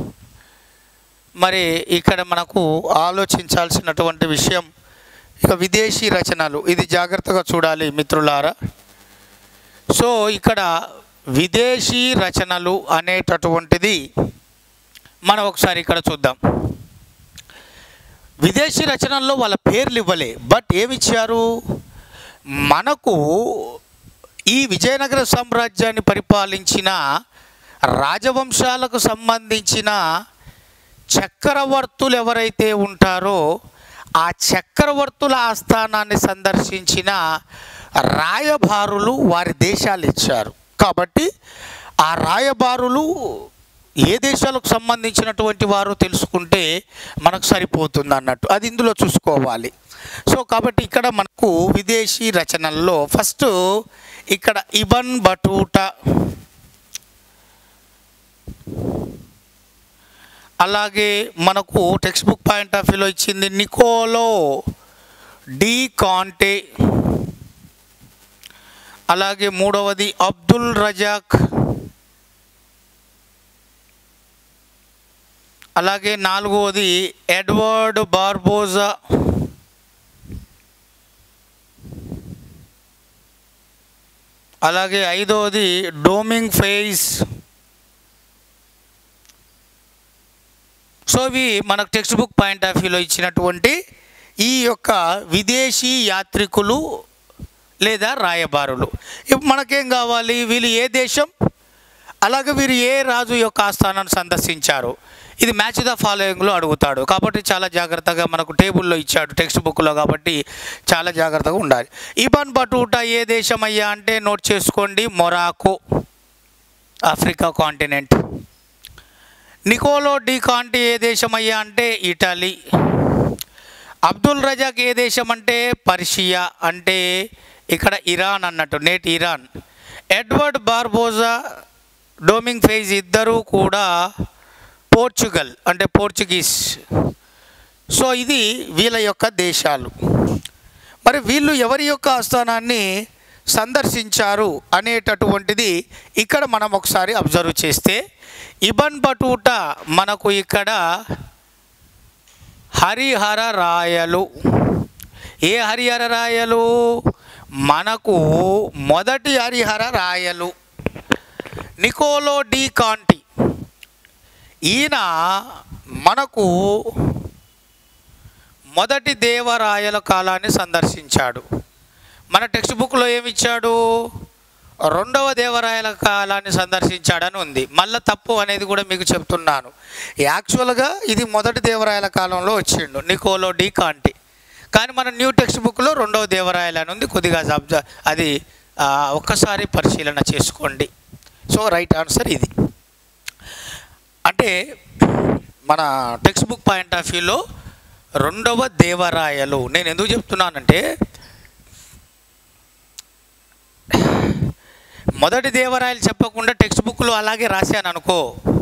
మరి ఇక్కడ మనకు ఆలోచించాల్సినటువంటి విషయం ఇక విదేశీ రచనలు, ఇది జాగ్రత్తగా చూడాలి మిత్రులారా. సో ఇక్కడ విదేశీ రచనలు అనేటటువంటిది మనం ఒకసారి ఇక్కడ చూద్దాం. విదేశీ రచనల్లో వాళ్ళ పేర్లు ఇవ్వలే, బట్ ఏమిచ్చారు మనకు ఈ విజయనగర సామ్రాజ్యాన్ని పరిపాలించిన రాజవంశాలకు సంబంధించిన చక్రవర్తులు ఎవరైతే ఉంటారో ఆ చక్రవర్తుల ఆస్థానాన్ని సందర్శించిన రాయబారులు వారి దేశాలు ఇచ్చారు. కాబట్టి ఆ రాయబారులు ఏ దేశాలకు సంబంధించినటువంటి వారు తెలుసుకుంటే మనకు సరిపోతుంది అన్నట్టు, అది ఇందులో చూసుకోవాలి. సో కాబట్టి ఇక్కడ మనకు విదేశీ రచనల్లో ఫస్ట్ ఇక్కడ ఇబన్ బటూటా, అలాగే మనకు టెక్స్ట్ బుక్ పాయింట్ ఆఫ్ వ్యూలో ఇచ్చింది నికోలో డి కాంటే, అలాగే మూడవది అబ్దుల్ రజాక్, అలాగే నాలుగవది ఎడ్వర్డ్ బార్బోజా, అలాగే ఐదవది డోమింగ్ ఫెయిస్. సో ఇవి మనకు టెక్స్ట్ బుక్ పాయింట్ ఆఫ్ వ్యూలో ఇచ్చినటువంటి ఈ యొక్క విదేశీ యాత్రికులు లేదా రాయబారులు. ఇప్పుడు మనకేం కావాలి, వీళ్ళు ఏ దేశం, అలాగే వీరు ఏ రాజు యొక్క ఆస్థానాన్ని సందర్శించారు, ఇది మ్యాచ్ ద ఫాలోయింగ్లో అడుగుతాడు. కాబట్టి చాలా జాగ్రత్తగా మనకు టేబుల్లో ఇచ్చాడు టెక్స్ట్ బుక్లో, కాబట్టి చాలా జాగ్రత్తగా ఉండాలి. ఇబన్ బటూటా ఏ దేశం అయ్యా అంటే నోట్ చేసుకోండి, Morocco, Africa continent. Niccolo de Conti ఏ దేశం అయ్యా అంటే ఇటలీ. అబ్దుల్ రజాక్ ఏ దేశం అంటే పర్షియా, అంటే ఇక్కడ ఇరాన్ అన్నట్టు, నేటి ఇరాన్. ఎడ్వర్డ్ బార్బోజా, డోమింగ్ ఫెయిజ్ ఇద్దరూ కూడా పోర్చుగల్, అంటే పోర్చుగీస్. సో ఇది వీళ్ళ యొక్క దేశాలు. మరి వీళ్ళు ఎవరి యొక్క ఆస్థానాన్ని సందర్శించారు అనేటటువంటిది ఇక్కడ మనం ఒకసారి అబ్జర్వ్ చేస్తే ఇబన్ బటూటా మనకు ఇక్కడ హరిహర రాయలు. ఏ హరిహర రాయలు? మనకు మొదటి హరిహర రాయలు నికోలో డి కాంటి. ఈయన మనకు మొదటి దేవరాయల కాలాన్ని సందర్శించాడు. మన టెక్స్ట్ బుక్లో ఏమిచ్చాడు? రెండవ దేవరాయల కాలాన్ని సందర్శించాడని ఉంది. మళ్ళీ తప్పు అనేది కూడా మీకు చెప్తున్నాను. యాక్చువల్గా ఇది మొదటి దేవరాయల కాలంలో వచ్చిండు, నికోలో డి కాంటి. కానీ మన న్యూ టెక్స్ట్ బుక్లో రెండవ దేవరాయలు అని ఉంది. కొద్దిగా అది ఒక్కసారి పరిశీలన చేసుకోండి. సో రైట్ ఆన్సర్ ఇది. అంటే మన టెక్స్ట్ బుక్ పాయింట్ ఆఫ్ వ్యూలో రెండవ దేవరాయలు నేను ఎందుకు చెప్తున్నానంటే, మొదటి దేవరాయలు చెప్పకుండా టెక్స్ట్ బుక్లో అలాగే రాశాను అనుకో,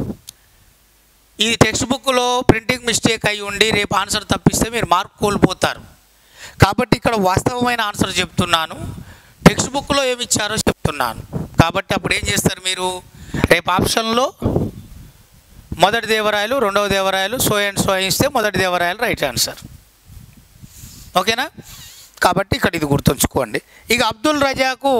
ఈ టెక్స్ట్ బుక్లో ప్రింటింగ్ మిస్టేక్ అయి ఉండి రేపు ఆన్సర్ తప్పిస్తే మీరు మార్క్ కోల్పోతారు. కాబట్టి ఇక్కడ వాస్తవమైన ఆన్సర్ చెప్తున్నాను, టెక్స్ట్ బుక్లో ఏమి ఇచ్చారో చెప్తున్నాను. కాబట్టి అప్పుడు ఏం చేస్తారు మీరు, రేపు ఆప్షన్లో మొదటి దేవరాయలు రెండవ దేవరాయలు సో అండ్ సో ఇస్తే మొదటి దేవరాయలు రైట్ ఆన్సర్. ఓకేనా? కాబట్టి ఇక్కడ ఇది గుర్తుంచుకోండి. ఇక అబ్దుల్ రజాకు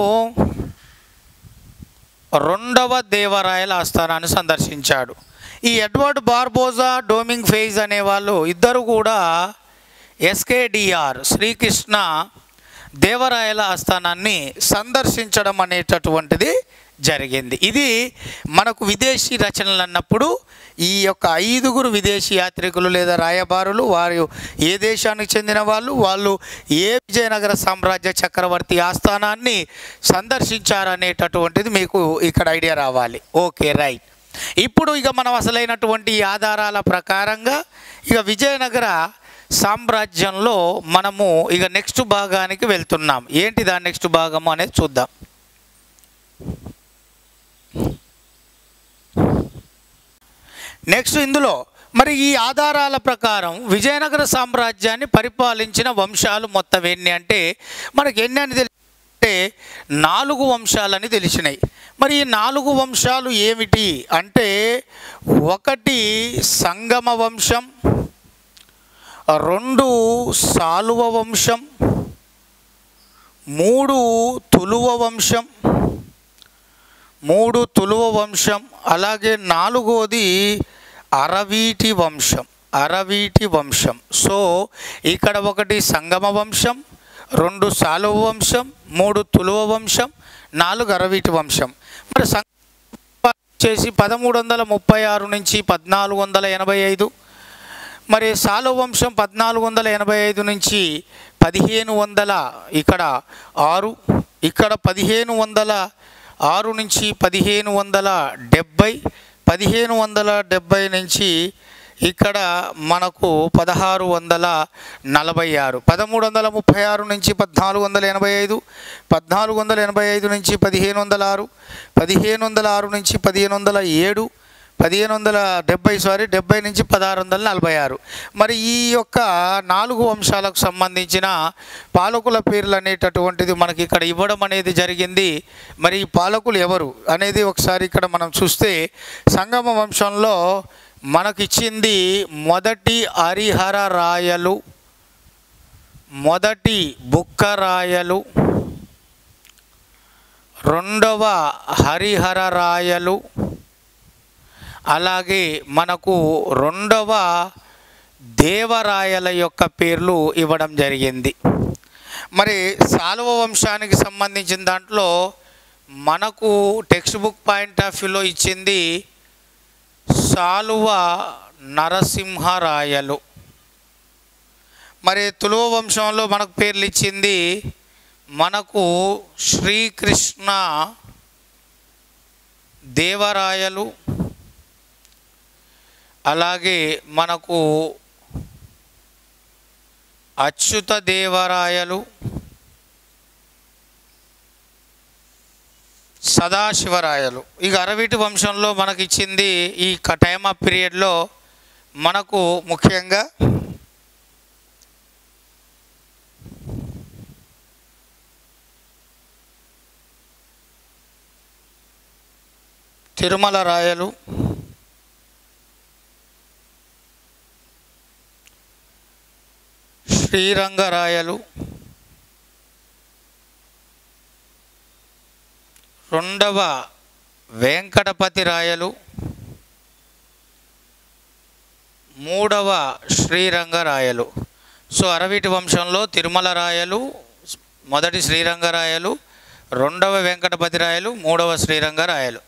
రెండవ దేవరాయల ఆస్థానాన్ని సందర్శించాడు. ఈ ఎడ్వర్డ్ బార్బోజా, డొమింగ్ ఫెయిజ్ అనేవాళ్ళు ఇద్దరు కూడా ఎస్కేడిఆర్ శ్రీకృష్ణ దేవరాయల ఆస్థానాన్ని సందర్శించడం అనేటటువంటిది జరిగింది. ఇది మనకు విదేశీ రచనలు అన్నప్పుడు ఈ యొక్క 5 విదేశీ యాత్రికులు లేదా రాయబారులు, వారు ఏ దేశానికి చెందిన వాళ్ళు ఏ విజయనగర సామ్రాజ్య చక్రవర్తి ఆస్థానాన్ని సందర్శించారనేటటువంటిది మీకు ఇక్కడ ఐడియా రావాలి. Okay right. ఇప్పుడు ఇక మనం అసలైనటువంటి ఆధారాల ప్రకారంగా ఇక విజయనగర సామ్రాజ్యంలో మనము ఇక నెక్స్ట్ భాగానికి వెళ్తున్నాం. ఏంటి దాని నెక్స్ట్ భాగము అనేది చూద్దాం. నెక్స్ట్ ఇందులో మరి ఈ ఆధారాల ప్రకారం విజయనగర సామ్రాజ్యాన్ని పరిపాలించిన వంశాలు మొత్తం ఎన్ని అంటే మనకి ఎన్ని అని తెలిస్తే 4 వంశాలని తెలిసినాయి. మరి ఈ 4 వంశాలు ఏమిటి అంటే, 1 సంగమ వంశం, 2 సాలువ వంశం, 3 తులువ వంశం, అలాగే 4వది అరవీటి వంశం. సో ఇక్కడ 1 సంగమ వంశం, 2 సాలువ వంశం, 3 తులువ వంశం, 4 అరవీటి వంశం. మరి వచ్చేసి 1336 నుంచి 1485, మరి సాలువ వంశం 1485 నుంచి 1500, ఇక్కడ 6, ఇక్కడ 1506 నుంచి 1570, 1570 నుంచి ఇక్కడ మనకు 1646, 1336 నుంచి 1485, 1485 నుంచి 1506, 1506 నుంచి 1507, 70 నుంచి 1646. మరి ఈ యొక్క 4 వంశాలకు సంబంధించిన పాలకుల పేర్లు అనేటటువంటిది మనకి ఇక్కడ ఇవ్వడం అనేది జరిగింది. మరి ఈ పాలకులు ఎవరు అనేది ఒకసారి ఇక్కడ మనం చూస్తే, సంగమ వంశంలో మనకిచ్చింది మొదటి హరిహర రాయలు, మొదటి బుక్కరాయలు, రెండవ హరిహర రాయలు, అలాగే మనకు రెండవ దేవరాయల యొక్క పేర్లు ఇవ్వడం జరిగింది. మరి సాలువ వంశానికి సంబంధించిన దాంట్లో మనకు టెక్స్ట్ బుక్ పాయింట్ ఆఫ్ వ్యూలో ఇచ్చింది సాలువ నరసింహరాయలు. మరి తులువ వంశంలో మనకు పేర్లు ఇచ్చింది మనకు శ్రీకృష్ణ దేవరాయలు, అలాగే మనకు అచ్యుత దేవరాయలు, సదాశివరాయలు. ఇక అరవీటి వంశంలో మనకి ఇచ్చింది ఈ టైమ్ ఆఫ్ పీరియడ్లో మనకు ముఖ్యంగా తిరుమల రాయలు, శ్రీరంగరాయలు, రెండవ వెంకటపతి రాయలు, మూడవ శ్రీరంగరాయలు. సో అరవీటి వంశంలో తిరుమల రాయలు, మొదటి శ్రీరంగరాయలు, రెండవ వెంకటపతి రాయలు, మూడవ శ్రీరంగరాయలు.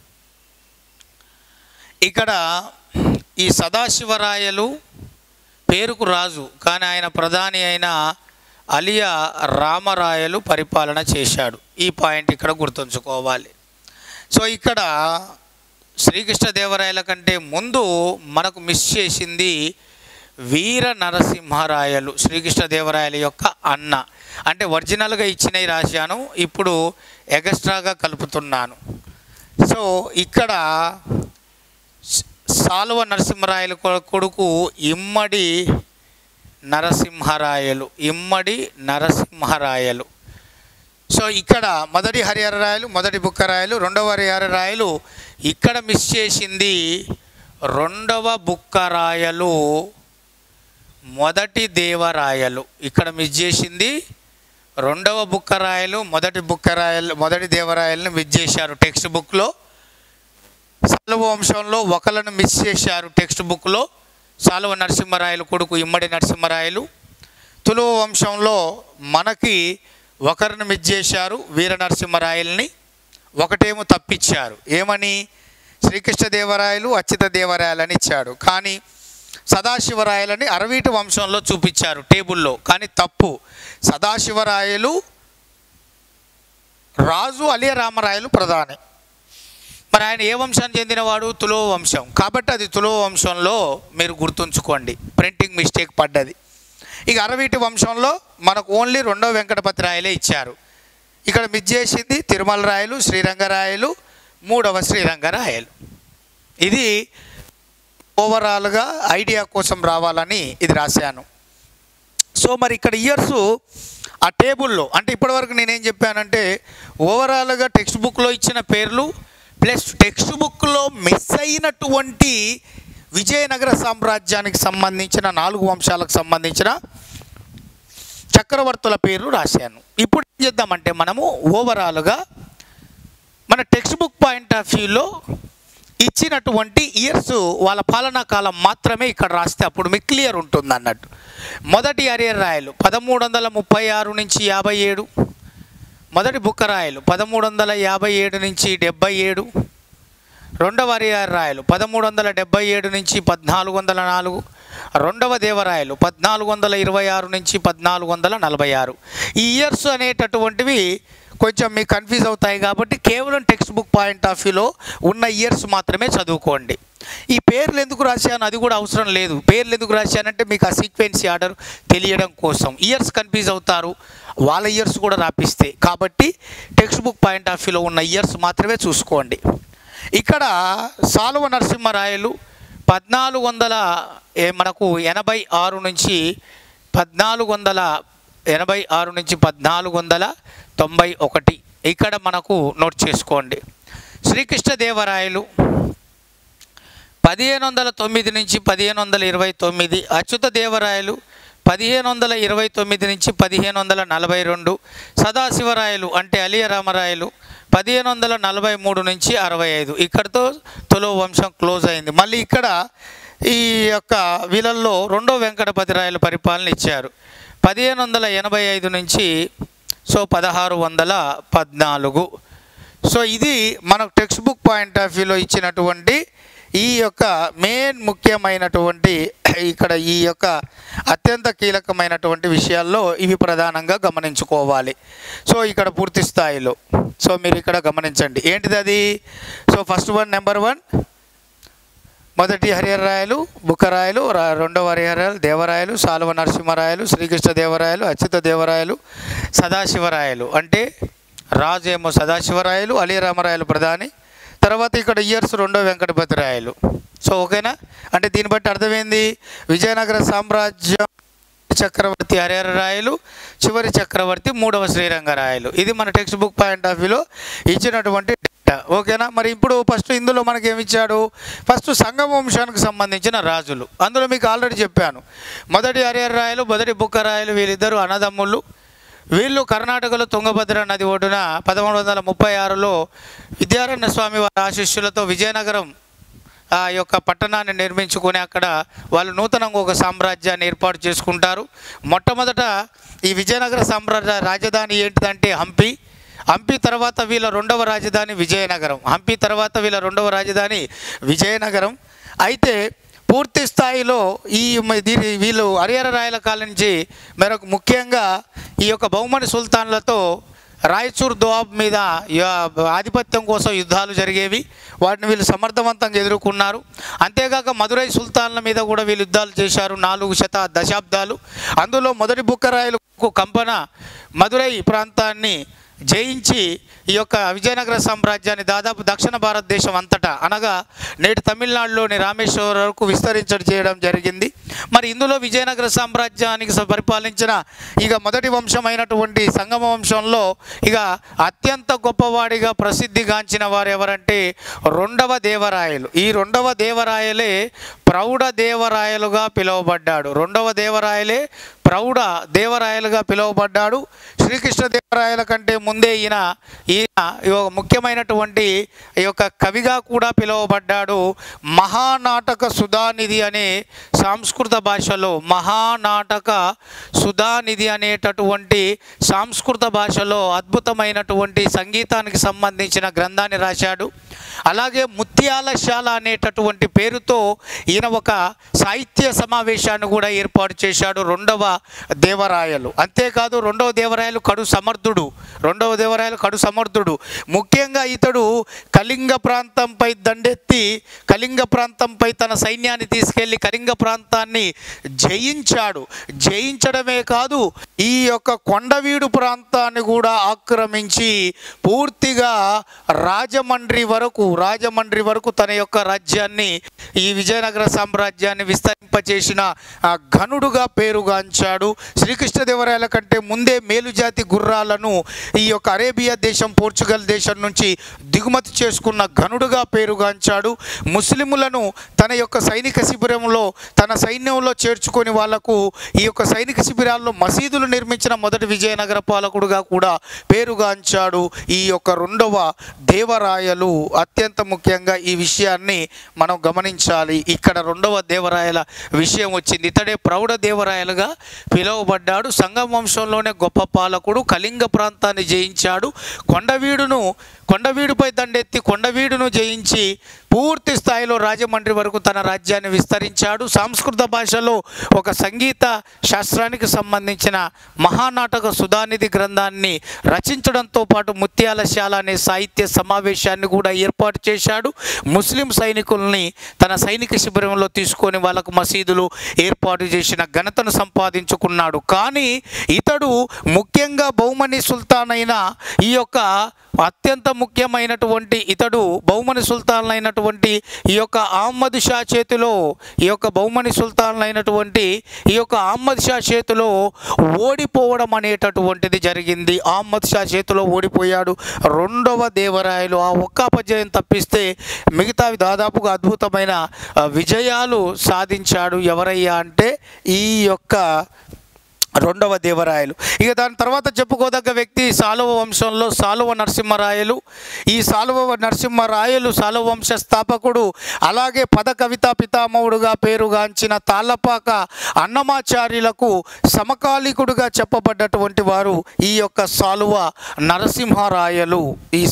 ఇక్కడ ఈ సదాశివరాయలు పేరుకు రాజు, కానీ ఆయన ప్రధాని అయిన అలియా రామరాయలు పరిపాలన చేశాడు. ఈ పాయింట్ ఇక్కడ గుర్తుంచుకోవాలి. సో ఇక్కడ శ్రీకృష్ణదేవరాయల కంటే ముందు మనకు మిస్ చేసింది వీర నరసింహరాయలు, శ్రీకృష్ణదేవరాయల యొక్క అన్న. అంటే ఒరిజినల్గా ఇచ్చినవి రాశాను, ఇప్పుడు ఎగస్ట్రాగా కలుపుతున్నాను. సో ఇక్కడ సాలువ నరసింహరాయలు కొడుకు ఇమ్మడి నరసింహరాయలు. సో ఇక్కడ మొదటి హరిహర రాయలు, మొదటి బుక్కరాయలు, రెండవ హరిహర రాయలు. ఇక్కడ మిస్ చేసింది రెండవ బుక్కరాయలు, మొదటి దేవరాయలు. ఇక్కడ మిస్ చేసింది రెండవ బుక్కరాయలు, మొదటి దేవరాయలను మిస్ చేశారు టెక్స్ట్ బుక్లో. సాలువ వంశంలో ఒకళ్ళను మిస్ చేశారు టెక్స్ట్ బుక్లో, సాలువ నరసింహరాయలు కొడుకు ఇమ్మడి నరసింహరాయలు. తులువ వంశంలో మనకి ఒకరిని మిస్ చేశారు, వీర నరసింహరాయల్ని. ఒకటేమో తప్పించారు, ఏమని? శ్రీకృష్ణదేవరాయలు, అచ్యుత దేవరాయలని ఇచ్చాడు. కానీ సదాశివరాయలని అరవీటి వంశంలో చూపించారు టేబుల్లో, కానీ తప్పు. సదాశివరాయలు రాజు, అలియా రామరాయలు ప్రధాని. మరి ఆయన ఏ వంశానికి చెందినవాడు? తులువ వంశం. కాబట్టి అది తులువ వంశంలో మీరు గుర్తుంచుకోండి, ప్రింటింగ్ మిస్టేక్ పడ్డది. ఇక అరవీటి వంశంలో మనకు ఓన్లీ రెండవ వెంకటపతి రాయలే ఇచ్చారు. ఇక్కడ మిస్ చేసింది తిరుమల రాయలు, శ్రీరంగరాయలు, మూడవ శ్రీరంగరాయలు. ఇది ఓవరాల్గా ఐడియా కోసం రావాలని ఇది రాశాను. సో మరి ఇక్కడ ఇయర్స్ ఆ టేబుల్లో, అంటే ఇప్పటివరకు నేనేం చెప్పానంటే ఓవరాల్గా టెక్స్ట్ బుక్లో ఇచ్చిన పేర్లు ప్లస్ టెక్స్ట్ బుక్లో మిస్ అయినటువంటి విజయనగర సామ్రాజ్యానికి సంబంధించిన 4 వంశాలకు సంబంధించిన చక్రవర్తుల పేర్లు రాశాను. ఇప్పుడు ఏం చేద్దామంటే మనము ఓవరాల్గా మన టెక్స్ట్ బుక్ పాయింట్ ఆఫ్ వ్యూలో ఇచ్చినటువంటి ఇయర్స్, వాళ్ళ పాలనా కాలం మాత్రమే ఇక్కడ రాస్తే అప్పుడు మీకు క్లియర్ ఉంటుంది అన్నట్టు. మొదటి హరిహర రాయలు 1336 నుంచి 57, మొదటి బుక్కరాయలు 1357 నుంచి 77, రెండవ హరిహర రాయలు 1377 నుంచి 1404, రెండవ దేవరాయలు 1426 నుంచి 1446. ఈ ఇయర్స్ అనేటటువంటివి కొంచెం మీకు కన్ఫ్యూజ్ అవుతాయి కాబట్టి కేవలం టెక్స్ట్ బుక్ పాయింట్ ఆఫ్ వ్యూలో ఉన్న ఇయర్స్ మాత్రమే చదువుకోండి. ఈ పేర్లు ఎందుకు రాశాను అది కూడా అవసరం లేదు. పేర్లు ఎందుకు రాశానంటే మీకు ఆ సీక్వెన్సీ ఆర్డర్ తెలియడం కోసం. ఇయర్స్ కన్ఫ్యూజ్ అవుతారు, వాళ్ళ ఇయర్స్ కూడా రాపిస్తే. కాబట్టి టెక్స్ట్ బుక్ పాయింట్ ఆఫ్ వ్యూలో ఉన్న ఇయర్స్ మాత్రమే చూసుకోండి. ఇక్కడ సాలువ నరసింహరాయలు 1486 నుంచి 1491 ఇక్కడ మనకు నోట్ చేసుకోండి. శ్రీకృష్ణదేవరాయలు 1509 నుంచి 1529, అచ్యుత దేవరాయలు 1529 నుంచి 1542, సదాశివరాయలు అంటే అలియా రామరాయలు 1543 నుంచి 65. ఇక్కడతో తులువ వంశం క్లోజ్ అయింది. మళ్ళీ ఇక్కడ ఈ యొక్క వీళ్ళల్లో రెండో వెంకటపతి రాయల పరిపాలన ఇచ్చారు 1585 నుంచి 1614. సో ఇది మనకు టెక్స్ట్ బుక్ పాయింట్ ఆఫ్ వ్యూలో ఇచ్చినటువంటి ఈ యొక్క మెయిన్ ముఖ్యమైనటువంటి ఇక్కడ ఈ యొక్క అత్యంత కీలకమైనటువంటి విషయాల్లో ఇవి ప్రధానంగా గమనించుకోవాలి. సో ఇక్కడ పూర్తి స్థాయిలో సో మీరు ఇక్కడ గమనించండి ఏంటిది అది. సో ఫస్ట్ వన్, నెంబర్ 1 మొదటి హరిహర రాయలు, బుక్కరాయలు, రెండవ హరిహరాయలు, దేవరాయలు, సాలువ నరసింహరాయలు, శ్రీకృష్ణదేవరాయలు, అచ్యుత దేవరాయలు, సదాశివరాయలు అంటే రాజేమో సదాశివరాయలు, అలియా రామరాయలు ప్రధాని. తర్వాత ఇక్కడ ఇయర్స్ రెండో వెంకటపతి రాయలు. సో ఓకేనా? అంటే దీన్ని బట్టి అర్థమైంది విజయనగర సామ్రాజ్యం చక్రవర్తి హరిహర రాయలు, చివరి చక్రవర్తి మూడవ శ్రీరంగరాయలు. ఇది మన టెక్స్ట్ బుక్ పాయింట్ ఆఫ్ వ్యూలో ఇచ్చినటువంటి డేటా. ఓకేనా? మరి ఇప్పుడు ఫస్ట్ ఇందులో మనకి ఏమి ఇచ్చాడు? ఫస్ట్ సంగమ వంశానికి సంబంధించిన రాజులు. అందులో మీకు ఆల్రెడీ చెప్పాను, మొదటి హరిహర రాయలు, మొదటి బుక్కరాయలు వీళ్ళిద్దరూ అన్నదమ్ములు. వీళ్ళు కర్ణాటకలో తుంగభద్ర నది ఒడ్డున 1336లో విద్యారణ్య స్వామి వారి ఆశీస్సులతో విజయనగరం ఆ యొక్క పట్టణాన్ని నిర్మించుకొని అక్కడ వాళ్ళు నూతనంగా ఒక సామ్రాజ్యాన్ని ఏర్పాటు చేసుకుంటారు. మొట్టమొదట ఈ విజయనగర సామ్రాజ్య రాజధాని ఏంటిదంటే హంపి. హంపి తర్వాత వీళ్ళ రెండవ రాజధాని విజయనగరం. హంపి తర్వాత వీళ్ళ రెండవ రాజధాని విజయనగరం. అయితే పూర్తి స్థాయిలో వీళ్ళు హరిహర రాయల కాలం నుంచి మరొక ముఖ్యంగా ఈ యొక్క బహుమని సుల్తాన్లతో రాయచూర్ దోవాబ్ మీద ఆధిపత్యం కోసం యుద్ధాలు జరిగేవి. వాటిని వీళ్ళు సమర్థవంతంగా ఎదుర్కొన్నారు. అంతేకాక మదురై సుల్తాన్ల మీద కూడా వీళ్ళు యుద్ధాలు చేశారు 4 దశాబ్దాలు. అందులో మొదటి బుక్కరాయలకు కంపన మదురై ప్రాంతాన్ని జయించి ఈ యొక్క విజయనగర సామ్రాజ్యాన్ని దాదాపు దక్షిణ భారతదేశం అంతటా అనగా నేటి తమిళనాడులోని రామేశ్వరం వరకు విస్తరించడం చేయడం జరిగింది. మరి ఇందులో విజయనగర సామ్రాజ్యానికి పరిపాలించిన ఇక మొదటి వంశమైనటువంటి సంగమ వంశంలో ఇక అత్యంత గొప్పవాడిగా ప్రసిద్ధిగాంచిన వారు ఎవరంటే రెండవ దేవరాయలు. ఈ రెండవ దేవరాయలే ప్రౌఢ దేవరాయలుగా పిలువబడ్డాడు. రెండవ దేవరాయలే ప్రౌఢ దేవరాయలుగా పిలువబడ్డాడు. శ్రీకృష్ణదేవరాయల కంటే ముందే ఈయన ముఖ్యమైనటువంటి ఈ యొక్క కవిగా కూడా పిలువబడ్డాడు. మహానాటక సుధానిధి అనే సంస్కృత భాషలో మహానాటక సుధానిధి అనేటటువంటి సంస్కృత భాషలో అద్భుతమైనటువంటి సంగీతానికి సంబంధించిన గ్రంథాన్ని రాశాడు. అలాగే ముత్యాలశాల అనేటటువంటి పేరుతో ఈయన ఒక సాహిత్య సమావేశాన్ని కూడా ఏర్పాటు చేశాడు రెండవ దేవరాయలు. అంతేకాదు రెండవ దేవరాయలు కడు సమర్థుడు. ముఖ్యంగా ఇతడు కళింగ ప్రాంతంపై దండెత్తి కళింగ ప్రాంతంపై తన సైన్యాన్ని తీసుకెళ్లి కళింగ ప్రాంతాన్ని జయించడమే కాదు ఈ యొక్క కొండవీడు ప్రాంతాన్ని కూడా ఆక్రమించి పూర్తిగా రాజమండ్రి వరకు తన యొక్క రాజ్యాన్ని ఈ విజయనగర సామ్రాజ్యాన్ని విస్తరింపచేసిన ఘనుడుగా పేరుగాంచాడు. శ్రీకృష్ణదేవరాయల కంటే ముందే మేలుజాతి గుర్రాలను ఈ యొక్క అరేబియా దేశం పోర్చుగల్ దేశం నుంచి దిగుమతి చేసుకున్న ఘనుడుగా పేరుగాంచాడు. ముస్లిములను తన యొక్క సైనిక శిబిరంలో తన సైన్యంలో చేర్చుకొని వాళ్లకు ఈ యొక్క సైనిక శిబిరాల్లో మసీదులు నిర్మించిన మొదటి విజయనగర పాలకుడుగా కూడా పేరుగాంచాడు ఈ యొక్క రెండవ దేవరాయలు. అత్యంత ముఖ్యంగా ఈ విషయాన్ని మనం గమనించాలి. ఇక్కడ రెండవ దేవరాయల విషయం వచ్చింది. ఇతడే ప్రౌఢ దేవరాయలుగా పిలువబడ్డాడు. సంగమ వంశంలోనే గొప్ప పాలకుడు. కళింగ ప్రాంతాన్ని జయించాడు. కొండవీడుపై దండెత్తి కొండవీడును జయించి పూర్తి స్థాయిలో రాజమండ్రి వరకు తన రాజ్యాన్ని విస్తరించాడు. సంస్కృత భాషలో ఒక సంగీత శాస్త్రానికి సంబంధించిన మహానాటక సుధానిధి గ్రంథాన్ని రచించడంతో పాటు ముత్యాలశాల అనే సాహిత్య సమావేశాన్ని కూడా ఏర్పాటు చేశాడు. ముస్లిం సైనికుల్ని తన సైనిక శిబిరంలో తీసుకొని వాళ్ళకు మసీదులు ఏర్పాటు చేసిన ఘనతను సంపాదించుకున్నాడు. కానీ ఇతడు ముఖ్యంగా బహుమని సుల్తాన్ అయిన ఈ యొక్క అత్యంత ముఖ్యమైనటువంటి బహుమని సుల్తాన్ అయినటువంటి ఈ యొక్క అహ్మద్ షా చేతిలో ఓడిపోవడం అనేటటువంటిది జరిగింది. అహ్మద్ షా చేతిలో ఓడిపోయాడు రెండవ దేవరాయలు. ఆ ఒక్క అపజయం తప్పిస్తే మిగతావి దాదాపుగా అద్భుతమైన విజయాలు సాధించాడు. ఎవరయ్యా అంటే ఈ యొక్క రెండవ దేవరాయలు. ఇక దాని తర్వాత చెప్పుకోదగ్గ వ్యక్తి సాలువ వంశంలో సాలువ నరసింహరాయలు. ఈ సాలువ నరసింహరాయలు సాలువ వంశ స్థాపకుడు. అలాగే పద కవితా పితామహుడుగా పేరుగాంచిన తాళ్ళపాక అన్నమాచార్యులకు సమకాలికుడుగా చెప్పబడ్డటువంటి వారు ఈ యొక్క సాలువ నరసింహరాయలు. ఈ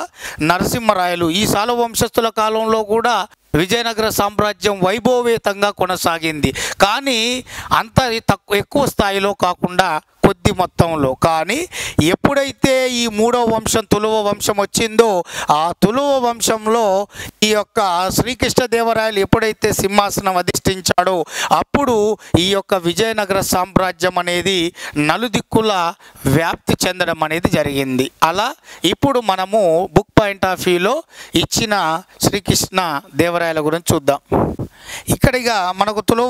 సాలువ వంశస్థుల కాలంలో కూడా విజయనగర సామ్రాజ్యం వైభవేతంగా కొనసాగింది. కానీ అంత ఎక్కువ స్థాయిలో కాకుండా కొద్ది మొత్తంలో. కానీ ఎప్పుడైతే ఈ మూడవ వంశం తులువ వంశం వచ్చిందో ఆ తులువ వంశంలో ఈ యొక్క శ్రీకృష్ణదేవరాయలు ఎప్పుడైతే సింహాసనం అధిష్ఠించాడో అప్పుడు ఈ యొక్క విజయనగర సామ్రాజ్యం అనేది నలుదిక్కుల వ్యాప్తి చెందడం అనేది జరిగింది. అలా ఇప్పుడు మనము బుక్ పాయింట్ ఆఫ్ వ్యూలో ఇచ్చిన శ్రీకృష్ణ దేవరాయల గురించి చూద్దాం. ఇక మనకు తులువ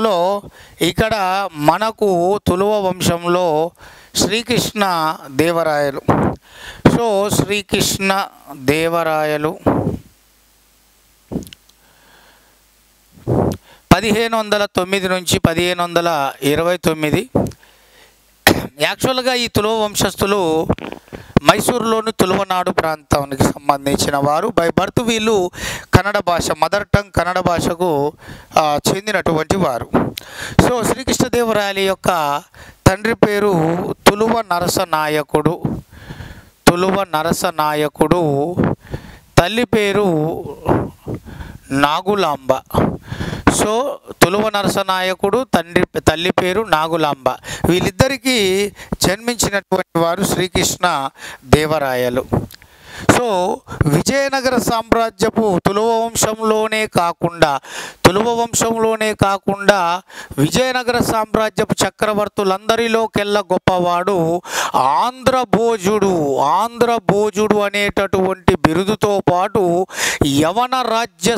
వంశంలో శ్రీకృష్ణ దేవరాయలు. సో శ్రీకృష్ణ దేవరాయలు 1509 నుంచి 1529. యాక్చువల్గా ఈ తులువ వంశస్థులు మైసూరులోని తులువనాడు ప్రాంతానికి సంబంధించిన వారు. బై బర్త్ వీళ్ళు కన్నడ భాష మదర్ టంగ్ కన్నడ భాషకు చెందినటువంటి వారు. సో శ్రీకృష్ణదేవరాయల యొక్క తండ్రి పేరు తులువ నరసనాయకుడు. తులువ నరసనాయకుడు, తల్లి పేరు నాగులాంబ. సో తులువ నరసనాయకుడు తల్లి పేరు నాగులాంబ. వీళ్ళిద్దరికీ జన్మించినటువంటి వారు శ్రీకృష్ణ దేవరాయలు. సో విజయనగర సామ్రాజ్యపు తులువ వంశంలోనే కాకుండా విజయనగర సామ్రాజ్యపు చక్రవర్తులందరిలోకెల్లా గొప్పవాడు ఆంధ్రభోజుడు అనేటటువంటి బిరుదుతో పాటు యవన రాజ్య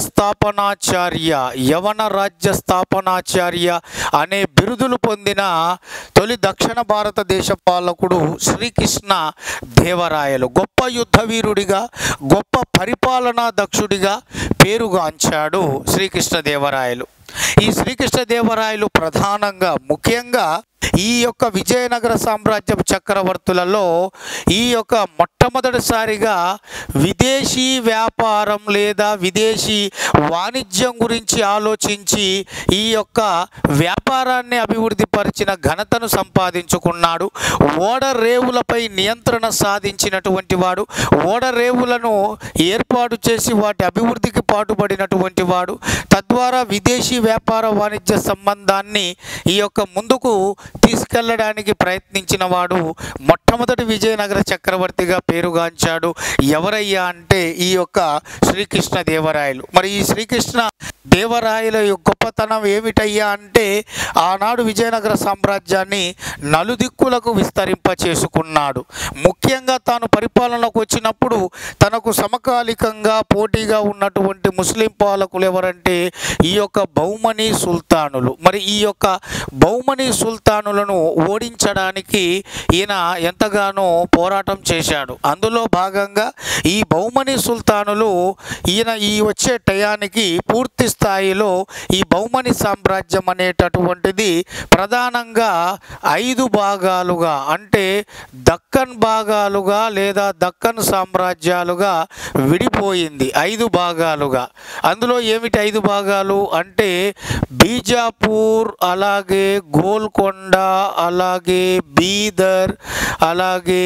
స్థాపనాచార్య అనే బిరుదులు పొందిన తొలి దక్షిణ భారతదేశ పాలకుడు శ్రీకృష్ణ దేవరాయలు. గొప్ప యుద్ధ వీరుడిగా, గొప్ప పరిపాలనా దక్షుడిగా పేరుగాంచాడు శ్రీకృష్ణదేవరాయలు. ఈ శ్రీకృష్ణదేవరాయలు ముఖ్యంగా ఈ యొక్క విజయనగర సామ్రాజ్యపు చక్రవర్తులలో ఈ యొక్క మొట్టమొదటిసారిగా విదేశీ వ్యాపారం లేదా విదేశీ వాణిజ్యం గురించి ఆలోచించి ఈ యొక్క వ్యాపారాన్ని అభివృద్ధి పరిచిన ఘనతను సంపాదించుకున్నాడు. ఓడరేవులపై నియంత్రణ సాధించినటువంటి వాడు, ఓడరేవులను ఏర్పాటు చేసి వాటి అభివృద్ధికి పాటుపడినటువంటి వాడు, తద్వారా విదేశీ వ్యాపార వాణిజ్య సంబంధాన్ని ఈ యొక్క ముందుకు తీసుకెళ్లడానికి ప్రయత్నించిన వాడు మొట్టమొదటి విజయనగర చక్రవర్తిగా పేరుగాంచాడు. ఎవరయ్యా అంటే ఈ యొక్క శ్రీకృష్ణదేవరాయలు. మరి ఈ శ్రీకృష్ణ దేవరాయల గొప్పతనం ఏమిటయ్యా అంటే ఆనాడు విజయనగర సామ్రాజ్యాన్ని నలుదిక్కులకు విస్తరింప చేసుకున్నాడు. ముఖ్యంగా తాను పరిపాలనకు వచ్చినప్పుడు తనకు సమకాలికంగా పోటీగా ఉన్నటువంటి ముస్లిం పాలకులు ఎవరంటే ఈ యొక్క బహుమనీ సుల్తానులు. మరి ఈ యొక్క బహుమనీ సుల్తానులను ఓడించడానికి ఈయన ఎంతగానో పోరాటం చేశాడు. అందులో భాగంగా ఈ బహుమనీ సుల్తానులు ఈయన ఈ వచ్చే టయానికి పూర్తి స్థాయిలో ఈ బహుమనీ సామ్రాజ్యం అనేటటువంటిది ప్రధానంగా 5 భాగాలుగా, అంటే దక్కన్ భాగాలుగా లేదా దక్కన్ సామ్రాజ్యాలుగా విడిపోయింది. 5 భాగాలుగా. అందులో ఏమిటి 5 భాగాలు అంటే బీజాపూర్, అలాగే గోల్కొండ, అలాగే బీదర్, అలాగే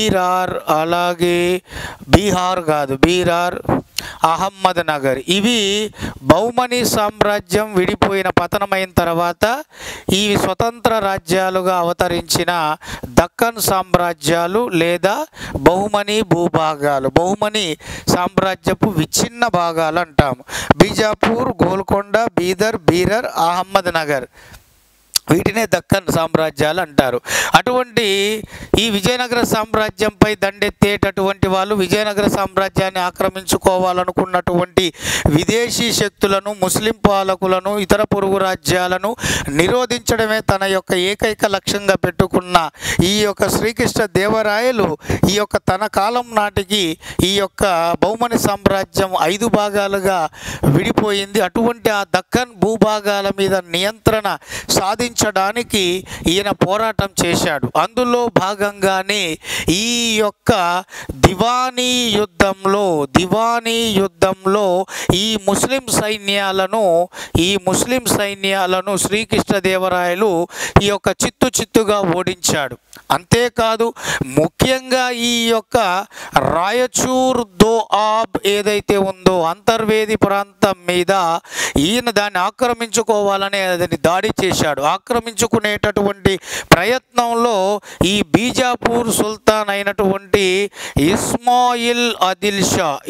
బీహార్, అహ్మద్ నగర్. ఇవి బహుమనీ సామ్రాజ్యం విడిపోయిన పతనమైన తర్వాత ఈ స్వతంత్ర రాజ్యాలుగా అవతరించిన దక్కన్ సామ్రాజ్యాలు లేదా బహుమనీ భూభాగాలు, బహుమనీ సామ్రాజ్యపు విచ్ఛిన్న భాగాలు అంటాము. బీజాపూర్, గోల్కొండ, బీదర్, అహ్మద్ నగర్, వీటినే దక్కన్ సామ్రాజ్యాలు అంటారు. అటువంటి ఈ విజయనగర సామ్రాజ్యంపై దండెత్తేటటువంటి వాళ్ళు, విజయనగర సామ్రాజ్యాన్ని ఆక్రమించుకోవాలనుకున్నటువంటి విదేశీ శక్తులను, ముస్లిం పాలకులను, ఇతర పొరుగు రాజ్యాలను నిరోధించడమే తన యొక్క ఏకైక లక్ష్యంగా పెట్టుకున్న ఈ యొక్క శ్రీకృష్ణ దేవరాయలు ఈ యొక్క తన కాలం నాటికి ఈ యొక్క బహుమనీ సామ్రాజ్యం 5 భాగాలుగా విడిపోయింది. అటువంటి ఆ దక్కన్ భూభాగాల మీద నియంత్రణ సాధించడానికి ఈయన పోరాటం చేశాడు. అందులో భాగంగానే ఈ యొక్క దివానీ యుద్ధంలో ఈ ముస్లిం సైన్యాలను శ్రీకృష్ణదేవరాయలు ఈ యొక్క చిత్తుగా ఓడించాడు. అంతేకాదు ముఖ్యంగా ఈ యొక్క రాయచూర్ దోఆబ్ ఏదైతే ఉందో అంతర్వేది ప్రాంతం మీద ఈయన దాన్ని ఆక్రమించుకోవాలని దాడి చేశాడు. ఆక్రమించుకునేటటువంటి ప్రయత్నంలో ఈ బీజాపూర్ సుల్తాన్ అయినటువంటి ఇస్మాయిల్ ఆదిల్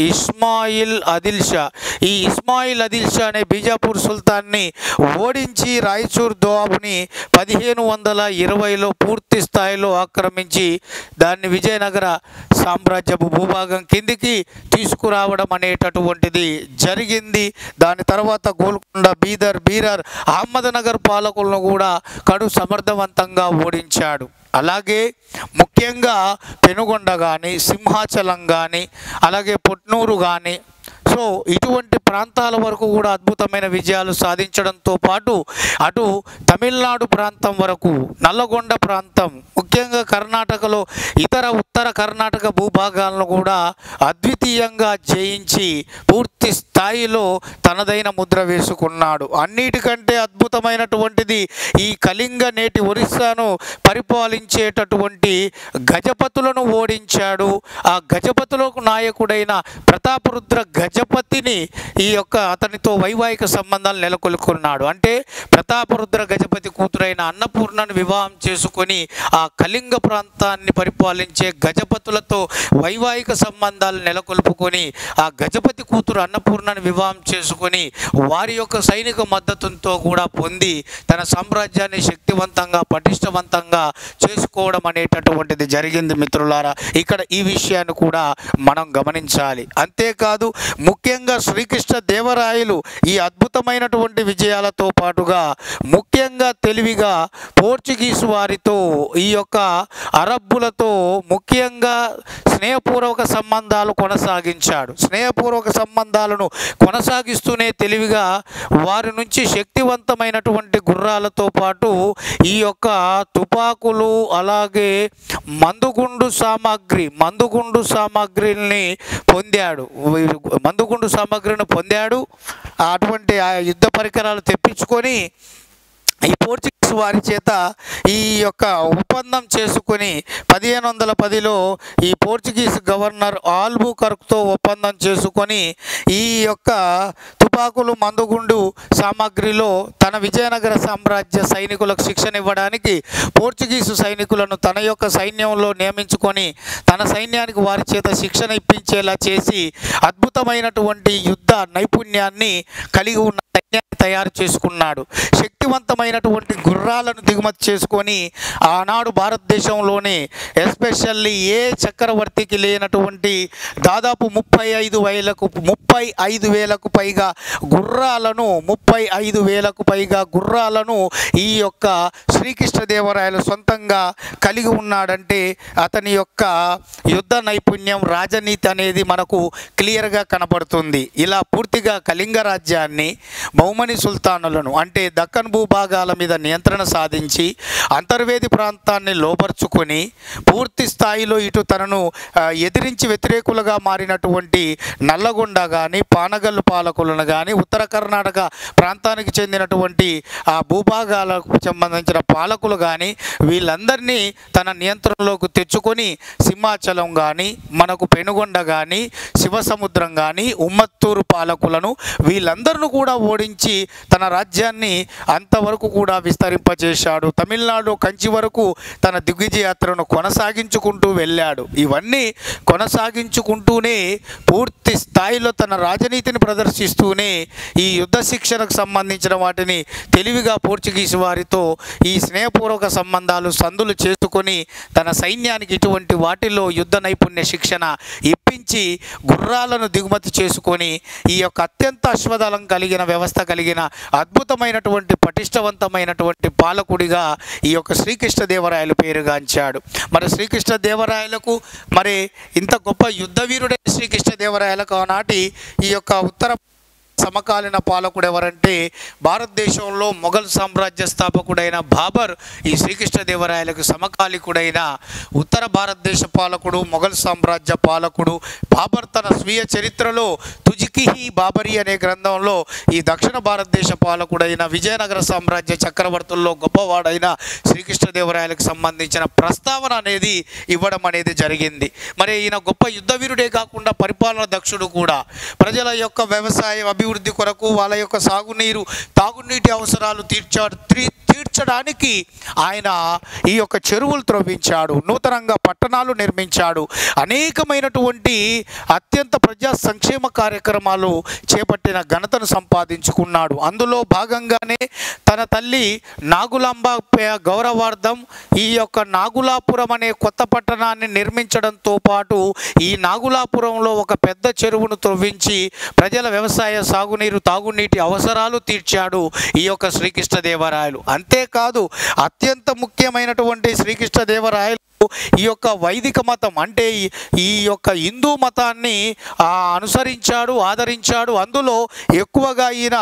షా అనే బీజాపూర్ సుల్తాన్ని ఓడించి రాయచూర్ దోఆబ్ని 1520లో పూర్తి స్థాయిలో ఆక్రమించి దాన్ని విజయనగర సామ్రాజ్యపు భూభాగం కిందికి తీసుకురావడం అనేటటువంటిది జరిగింది. దాని తర్వాత గోల్కొండ, బీదర్, అహ్మద్ నగర్ పాలకులను కూడా కడు సమర్థవంతంగా ఓడించాడు. అలాగే ముఖ్యంగా పెనుగొండ కానీ, సింహాచలం కానీ, అలాగే పొట్నూరు కానీ, సో సో ఇటువంటి ప్రాంతాల వరకు కూడా అద్భుతమైన విజయాలు సాధించడంతో పాటు అటు తమిళనాడు ప్రాంతం వరకు, నల్లగొండ ప్రాంతం, ముఖ్యంగా కర్ణాటకలో ఇతర ఉత్తర కర్ణాటక భూభాగాలను కూడా అద్వితీయంగా జయించి పూర్తి స్థాయిలో తనదైన ముద్ర వేసుకున్నాడు. అన్నిటికంటే అద్భుతమైనటువంటిది ఈ కళింగ నేటి ఒరిస్సాను పరిపాలించేటటువంటి గజపతులను ఓడించాడు. ఆ గజపతులకు నాయకుడైన ప్రతాపరుద్ర గజపతిని అతనితో వైవాహిక సంబంధాలు నెలకొల్పుకున్నాడు. అంటే ప్రతాపరుద్ర గజపతి కూతురైన అన్నపూర్ణను వివాహం చేసుకొని ఆ కళింగ ప్రాంతాన్ని పరిపాలించే గజపతులతో వైవాహిక సంబంధాలు నెలకొల్పుకొని ఆ గజపతి కూతురు అన్నపూర్ణను వివాహం చేసుకొని వారి యొక్క సైనిక మద్దతుతో కూడా పొంది తన సామ్రాజ్యాన్ని శక్తివంతంగా పటిష్టవంతంగా చేసుకోవడం అనేటటువంటిది జరిగింది. మిత్రులారా, ఇక్కడ ఈ విషయాన్ని కూడా మనం గమనించాలి. అంతేకాదు ముఖ్యంగా శ్రీకృష్ణ దేవరాయలు ఈ అద్భుతమైనటువంటి విజయాలతో పాటుగా ముఖ్యంగా తెలివిగా పోర్చుగీసు వారితో ఈ యొక్క అరబ్బులతో ముఖ్యంగా స్నేహపూర్వక సంబంధాలు కొనసాగించాడు. స్నేహపూర్వక సంబంధాలను కొనసాగిస్తూనే తెలివిగా వారి నుంచి శక్తివంతమైనటువంటి గుర్రాలతో పాటు ఈ యొక్క తుపాకులు అలాగే మందుగుండు సామాగ్రిని పొందాడు. అటువంటి ఆ యుద్ధ పరికరాలు తెప్పించుకొని ఈ పోర్చుగీస్ వారి చేత ఈ యొక్క ఒప్పందం చేసుకొని 1510లో ఈ పోర్చుగీస్ గవర్నర్ ఆల్బుకర్క్తో ఒప్పందం చేసుకొని ఈ యొక్క తుపాకులు మందుగుండు సామాగ్రిలో తన విజయనగర సామ్రాజ్య సైనికులకు శిక్షణ ఇవ్వడానికి పోర్చుగీసు సైనికులను తన యొక్క సైన్యంలో నియమించుకొని తన సైన్యానికి వారి చేత శిక్షణ ఇప్పించేలా చేసి అద్భుతమైనటువంటి యుద్ధ నైపుణ్యాన్ని కలిగి ఉన్న సైన్యాన్ని తయారు చేసుకున్నాడు. శక్తివంతమైనటువంటి గుర్రాలను దిగుమతి చేసుకొని ఆనాడు భారతదేశంలోనే ఎస్పెషల్లీ ఏ చక్రవర్తికి లేనటువంటి దాదాపు 35,000కు పైగా గుర్రాలను ఈ యొక్క శ్రీకృష్ణదేవరాయలు సొంతంగా కలిగి ఉన్నాడంటే అతని యొక్క యుద్ధ నైపుణ్యం, రాజనీతి అనేది మనకు క్లియర్గా కనబడుతుంది. ఇలా పూర్తిగా కళింగ రాజ్యాన్ని బహుమని సుల్తానులను అంటే దక్కన్ భూభాగాల మీద నియంత్రణ సాధించి అంతర్వేది ప్రాంతాన్ని లోపరుచుకొని పూర్తి స్థాయిలో ఇటు తనను ఎదిరించి వ్యతిరేకులుగా మారినటువంటి నల్లగొండ కానీ పానగల్లు పాలకులను కానీ ఉత్తర కర్ణాటక ప్రాంతానికి చెందినటువంటి ఆ భూభాగాలకు సంబంధించిన పాలకులు కానీ వీళ్ళందరినీ తన నియంత్రణలోకి తెచ్చుకొని సింహాచలం కానీ మనకు పెనుగొండ కానీ శివసముద్రం కానీ ఉమ్మత్తూరు పాలకులను వీళ్ళందరినీ కూడా ఓడించి తన రాజ్యాన్ని అంతవరకు కూడా విస్తరింపజేశాడు. తమిళనాడు కంచి వరకు తన దిగ్విజయ యాత్రను కొనసాగించుకుంటూ వెళ్ళాడు. ఇవన్నీ కొనసాగించుకుంటూనే పూర్తి స్థాయిలో తన రాజనీతిని ప్రదర్శిస్తూనే ఈ యుద్ధ శిక్షణకు సంబంధించిన వాటిని తెలివిగా పోర్చుగీసు వారితో ఈ స్నేహపూర్వక సంబంధాలు సందులు చేసుకొని తన సైన్యానికి ఇటువంటి వాటిల్లో యుద్ధ నైపుణ్య శిక్షణ ఇప్పించి గుర్రాలను దిగుమతి చేసుకొని ఈ యొక్క అత్యంత అశ్వదళం కలిగిన వ్యవస్థ కలిగిన అద్భుతమైనటువంటి పటిష్టవంతమైనటువంటి పాలకుడిగా ఈ యొక్క శ్రీకృష్ణదేవరాయలు పేరుగాంచాడు. మరి శ్రీకృష్ణదేవరాయలకు మరి ఇంత గొప్ప యుద్ధ వీరుడైన శ్రీకృష్ణదేవరాయలకు ఆనాటి ఈ యొక్క ఉత్తర సమకాలీన పాలకుడు ఎవరంటే భారతదేశంలో మొఘల్ సామ్రాజ్య స్థాపకుడైన బాబర్ ఈ శ్రీకృష్ణదేవరాయలకు సమకాలికుడైన ఉత్తర భారతదేశ పాలకుడు, మొఘల్ సామ్రాజ్య పాలకుడు బాబర్ తన స్వీయ చరిత్రలో తుజికిహి బాబరి అనే గ్రంథంలో ఈ దక్షిణ భారతదేశ పాలకుడైన విజయనగర సామ్రాజ్య చక్రవర్తుల్లో గొప్పవాడైన శ్రీకృష్ణదేవరాయలకు సంబంధించిన ప్రస్తావన అనేది ఇవ్వడం అనేది జరిగింది. మరి ఈయన గొప్ప యుద్ధ వీరుడే కాకుండా పరిపాలన దక్షుడు కూడా. ప్రజల యొక్క వ్యవసాయ అభివృద్ధి కొరకు వాళ్ళ యొక్క సాగునీరు తాగునీటి అవసరాలు తీర్చడానికి ఆయన ఈ యొక్క చెరువులు త్రవ్వించాడు, నూతనంగా పట్టణాలు నిర్మించాడు, అనేకమైనటువంటి అత్యంత ప్రజా సంక్షేమ కార్యక్రమాలు చేపట్టిన ఘనతను సంపాదించుకున్నాడు. అందులో భాగంగానే తన తల్లి నాగులాంబ గౌరవార్థం ఈ యొక్క నాగులాపురం అనే కొత్త పట్టణాన్ని నిర్మించడంతో పాటు ఈ నాగులాపురంలో ఒక పెద్ద చెరువును త్రవ్వించి ప్రజల వ్యవసాయ సాగునీరు తాగునీటి అవసరాలు తీర్చాడు ఈ యొక్క శ్రీకృష్ణదేవరాయలు. అంతేకాదు అత్యంత ముఖ్యమైనటువంటి శ్రీకృష్ణదేవరాయలు ఈ యొక్క వైదిక మతం అంటే ఈ యొక్క హిందూ మతాన్ని అనుసరించాడు, ఆదరించాడు. అందులో ఎక్కువగా ఈయన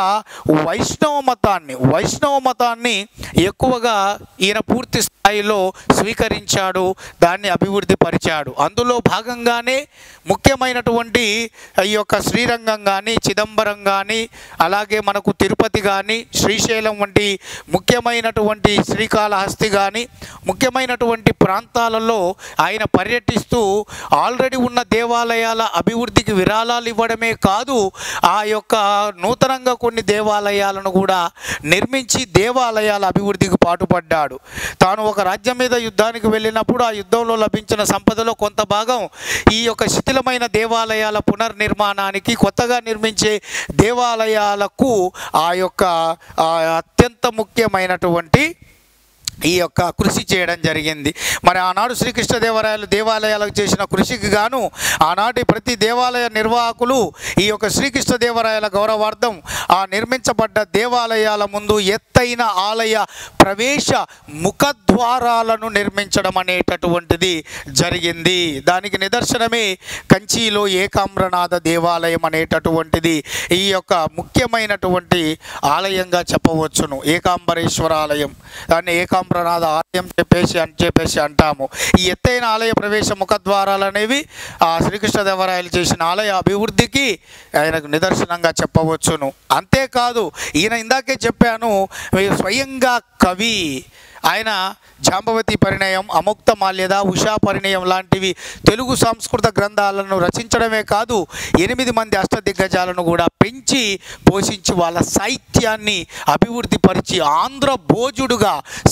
వైష్ణవ మతాన్ని ఎక్కువగా ఈయన పూర్తి స్థాయిలో స్వీకరించాడు, దాన్ని అభివృద్ధి పరిచాడు. అందులో భాగంగానే ముఖ్యమైనటువంటి ఈ యొక్క శ్రీరంగం కానీ, చిదంబరం కానీ, అలాగే మనకు తిరుపతి కానీ, శ్రీశైలం వంటి ముఖ్యమైనటువంటి శ్రీకాళహస్తి కానీ ముఖ్యమైనటువంటి ప్రాంతాలలో ఆయన పర్యటిస్తూ ఆల్రెడీ ఉన్న దేవాలయాల అభివృద్ధికి విరాళాలు ఇవ్వడమే కాదు, ఆ యొక్క నూతనంగా కొన్ని దేవాలయాలను కూడా నిర్మించి దేవాలయాల అభివృద్ధికి పాటుపడ్డాడు. తాను ఒక రాజ్యం మీద యుద్ధానికి వెళ్ళినప్పుడు ఆ యుద్ధంలో లభించిన సంపదలో కొంత భాగం ఈ యొక్క శిథిలమైన దేవాలయాల పునర్నిర్మాణానికి, కొత్తగా నిర్మించే దేవాలయాలకు ఆ యొక్క అత్యంత ముఖ్యమైనటువంటి ఈ యొక్క కృషి చేయడం జరిగింది. మరి ఆనాడు శ్రీకృష్ణదేవరాయలు దేవాలయాలకు చేసిన కృషికి గాను ఆనాటి ప్రతి దేవాలయ నిర్వాహకులు ఈ యొక్క శ్రీకృష్ణదేవరాయల గౌరవార్థం ఆ నిర్మించబడ్డ దేవాలయాల ముందు ఎత్తైన ఆలయ ప్రవేశ ముఖద్వారాలను నిర్మించడం అనేటటువంటిది జరిగింది. దానికి నిదర్శనమే కంచిలో ఏకామ్రనాథ దేవాలయం అనేటటువంటిది ఈ యొక్క ముఖ్యమైనటువంటి ఆలయంగా చెప్పవచ్చును. ఏకాంబరేశ్వర ఆలయం, దాన్ని ఏకాంబరనాథ ఆలయం చెప్పేసి అంటాము. ఈ ఎత్తైన ఆలయ ప్రవేశ ముఖద్వారాలు అనేవి ఆ శ్రీకృష్ణదేవరాయలు చేసిన ఆలయ అభివృద్ధికి ఆయనకు నిదర్శనంగా చెప్పవచ్చును. అంతేకాదు, ఈయన ఇందాకే చెప్పాను, స్వయంగా కవి. ఆయన జాంబవతి పరిణయం, అముక్త మాల్యద, ఉషా పరిణయం లాంటివి తెలుగు సంస్కృత గ్రంథాలను రచించడమే కాదు 8 మంది అష్టదిగ్గజాలను కూడా పెంచి పోషించి వాళ్ళ సాహిత్యాన్ని అభివృద్ధి పరిచి ఆంధ్ర భోజుడుగా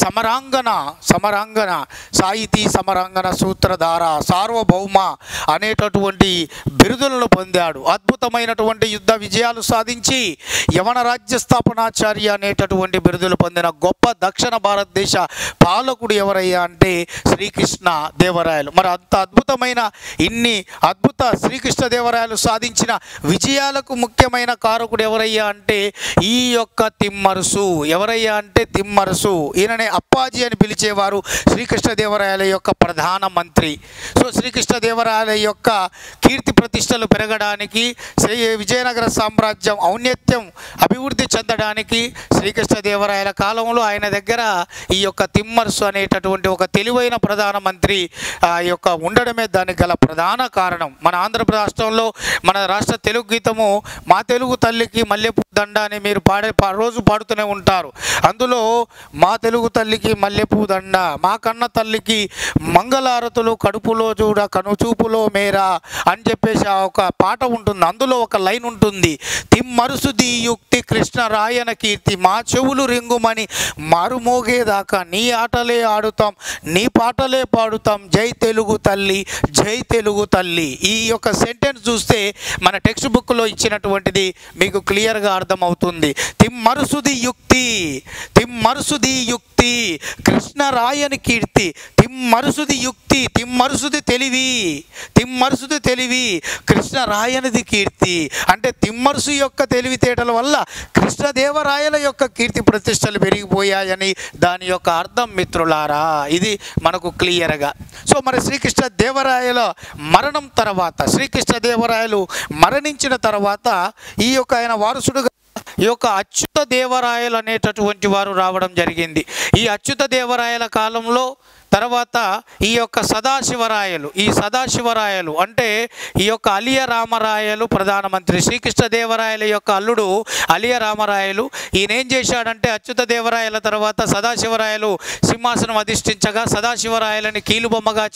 సమరాంగన సాహితీ సమరాంగన సూత్రధార సార్వభౌమ అనేటటువంటి బిరుదులను పొందాడు. అద్భుతమైనటువంటి యుద్ధ విజయాలు సాధించి యవన రాజ్య స్థాపనాచార్య అనేటటువంటి బిరుదులు పొందిన గొప్ప దక్షిణ భారతదేశ పాలకుడు ఎవరయ్యా అంటే శ్రీకృష్ణ దేవరాయలు. మరి అంత అద్భుతమైన ఇన్ని అద్భుత శ్రీకృష్ణదేవరాయలు సాధించిన విజయాలకు ముఖ్యమైన కారకుడు ఎవరయ్యా అంటే ఈ యొక్క తిమ్మరుసు. ఎవరయ్యా అంటే తిమ్మరుసు. ఈయననే అప్పాజీ అని పిలిచేవారు, శ్రీకృష్ణదేవరాయల యొక్క ప్రధాన మంత్రి. సో శ్రీకృష్ణదేవరాయల యొక్క కీర్తి ప్రతిష్టలు పెరగడానికి, విజయనగర సామ్రాజ్యం ఔన్నత్యం అభివృద్ధి చెందడానికి శ్రీకృష్ణదేవరాయల కాలంలో ఆయన దగ్గర ఈ యొక్క తిమ్మరుసు అనేటటువంటి ఒక తెలివైన ప్రధానమంత్రి ఈ యొక్క ఉండడమే దానికి గల ప్రధాన కారణం. మన ఆంధ్రప్రదేశ్ రాష్ట్రంలో మన రాష్ట్ర తెలుగు గీతము మా తెలుగు తల్లికి మల్లెపూ దండ అని మీరు రోజు పాడుతూనే ఉంటారు. అందులో మా తెలుగు తల్లికి మల్లెపూ దండ, మా కన్న తల్లికి మంగళారతులు, కడుపులో చూడ కనుచూపులో మేరా అని చెప్పేసి ఒక పాట ఉంటుంది. అందులో ఒక లైన్ ఉంటుంది, తిమ్మరుసుది యుక్తి కృష్ణ రాయన కీర్తి మా చెవులు రింగుమని మారుమోగేదాకా నీ ఆటలే ఆడుతాం, నీ పాటలే పాడుతాం, జై తెలుగు తల్లి, జై తెలుగు తల్లి. ఈ యొక్క సెంటెన్స్ చూస్తే మన టెక్స్ట్ బుక్లో ఇచ్చినటువంటిది మీకు క్లియర్గా అర్థమవుతుంది. తిమ్మరుసుది యుక్తి, తిమ్మరుసుది యుక్తి కృష్ణ రాయని కీర్తి, తిమ్మరుసుది యుక్తి, తిమ్మరుసుది తెలివి, తిమ్మరుసుది తెలివి కృష్ణ రాయనిది కీర్తి. అంటే తిమ్మరుసు యొక్క తెలివితేటల వల్ల కృష్ణదేవరాయల యొక్క కీర్తి ప్రతిష్టలు పెరిగిపోయాయని దాని యొక్క అర్థం మిత్రులారా. ఇది మనకు క్లియర్గా. సో మరి శ్రీకృష్ణదేవరాయల మరణం తర్వాత, శ్రీకృష్ణదేవరాయలు మరణించిన తర్వాత ఈ యొక్క ఆయన వారసుడుగా ఈ యొక్క అచ్యుత దేవరాయలు అనేటటువంటి వారు రావడం జరిగింది. ఈ అచ్యుత దేవరాయల కాలంలో తర్వాత ఈ యొక్క సదాశివరాయలు, ఈ సదాశివరాయలు అంటే ఈ యొక్క అలియ రామరాయలు ప్రధానమంత్రి. శ్రీకృష్ణదేవరాయల యొక్క అల్లుడు అలియ రామరాయలు. ఈయన ఏం చేశాడంటే అచ్యుత దేవరాయల తర్వాత సదాశివరాయలు సింహాసనం అధిష్ఠించగా సదాశివరాయలని కీలుబొమ్మగా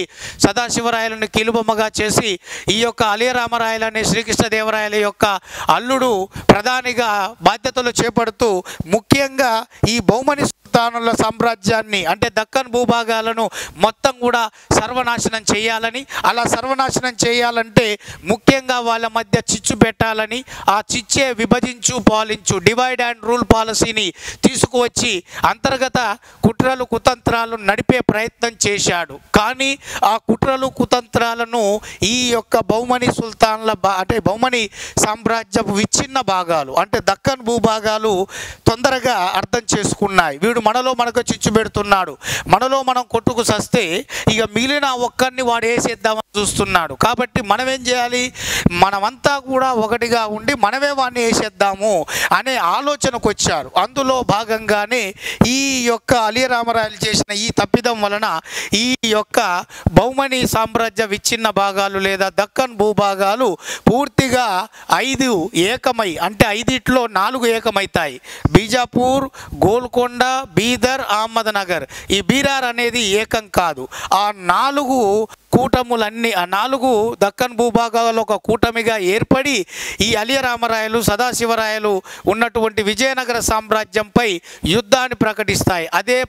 చేసి ఈ యొక్క అలియ రామరాయలు అనే శ్రీకృష్ణదేవరాయల యొక్క అల్లుడు ప్రధానిగా బాధ్యతలు చేపడుతూ ముఖ్యంగా ఈ బహుమని సుల్తానుల సామ్రాజ్యాన్ని అంటే దక్కన్ భూభాగాలను మొత్తం కూడా సర్వనాశనం చేయాలని, అలా సర్వనాశనం చేయాలంటే ముఖ్యంగా వాళ్ళ మధ్య చిచ్చు పెట్టాలని, ఆ చిచ్చే విభజించు పాలించు డివైడ్ అండ్ రూల్ పాలసీని తీసుకువచ్చి అంతర్గత కుట్రలు కుతంత్రాలు నడిపే ప్రయత్నం చేశాడు. కానీ ఆ కుట్రలు కుతంత్రాలను ఈ యొక్క బహుమని సుల్తాన్ల అంటే బహుమని సామ్రాజ్యపు విచ్ఛిన్న భాగాలు అంటే దక్కన్ భూభాగాలు తొందరగా అర్థం చేసుకున్నాయి. వీడు మనలో మనకు చిచ్చు పెడుతున్నాడు. మనలో మనం కొట్టుకు సస్తే ఇక మిగిలిన ఒక్కరిని వాడు వేసేద్దామని చూస్తున్నాడు. కాబట్టి మనం ఏం చేయాలి? మనమంతా కూడా ఒకటిగా ఉండి మనమే వాడిని వేసేద్దాము అనే ఆలోచనకు వచ్చారు. అందులో భాగంగానే ఈ యొక్క అలీ రామరాయలు చేసిన ఈ తప్పిదం వలన ఈ యొక్క బహుమని సామ్రాజ్య విచ్ఛిన్న భాగాలు లేదా దక్కన్ భూభాగాలు పూర్తిగా 5 ఏకమై, అంటే 5లో 4 ఏకమవుతాయి. బీజాపూర్, గోల్కొండ, బీదర్, అహ్మద్నగర్. ఈ బీరార్ అనేది ఏకం కాదు. ఆ 4 కూటములన్నీ, ఆ 4 దక్కన్ భూభాగాలు ఒక కూటమిగా ఏర్పడి ఈ అలీ రామరాయలు, సదాశివరాయలు ఉన్నటువంటి విజయనగర సామ్రాజ్యంపై యుద్ధాన్ని ప్రకటిస్తాయి. అదే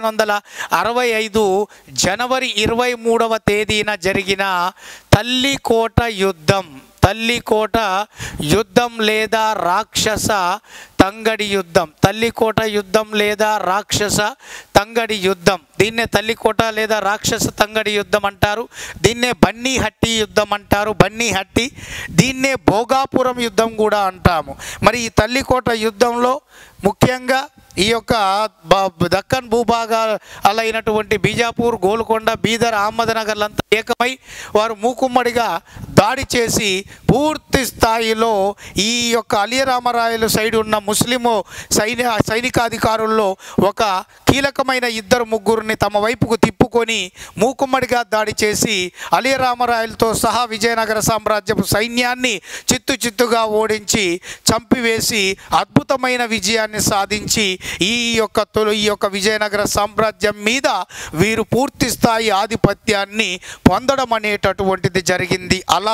1565 జనవరి 23వ తేదీన జరిగిన తల్లికోట యుద్ధం. తల్లికోట యుద్ధం లేదా రాక్షస తంగడి యుద్ధం. తల్లికోట యుద్ధం లేదా రాక్షస తంగడి యుద్ధం. దీన్నే తల్లికోట లేదా రాక్షస తంగడి యుద్ధం అంటారు. దీన్నే బన్నీహట్టి యుద్ధం అంటారు. బన్నీహట్టి. దీన్నే భోగాపురం యుద్ధం కూడా అంటాము. మరి ఈ తల్లికోట యుద్ధంలో ముఖ్యంగా ఈ యొక్క దక్కన్ భూభాగాలైనటువంటి బీజాపూర్, గోల్కొండ, బీదర్, అహ్మద్నగర్లంతా ఏకమై వారు మూకుమ్మడిగా దాడి చేసి పూర్తి స్థాయిలో ఈ యొక్క అలీ రామరాయలు సైడ్ ఉన్న ముస్లిము సైనికాధికారుల్లో ఒక కీలకమైన 2-3 తమ వైపుకు తిప్పుకొని మూకుమ్మడిగా దాడి చేసి అలీ రామరాయలతో సహా విజయనగర సామ్రాజ్యపు సైన్యాన్ని చిత్తుగా ఓడించి చంపివేసి అద్భుతమైన విజయాన్ని సాధించి ఈ యొక్క విజయనగర సామ్రాజ్యం మీద వీరు పూర్తి స్థాయి ఆధిపత్యాన్ని పొందడం అనేటటువంటిది జరిగింది. అలా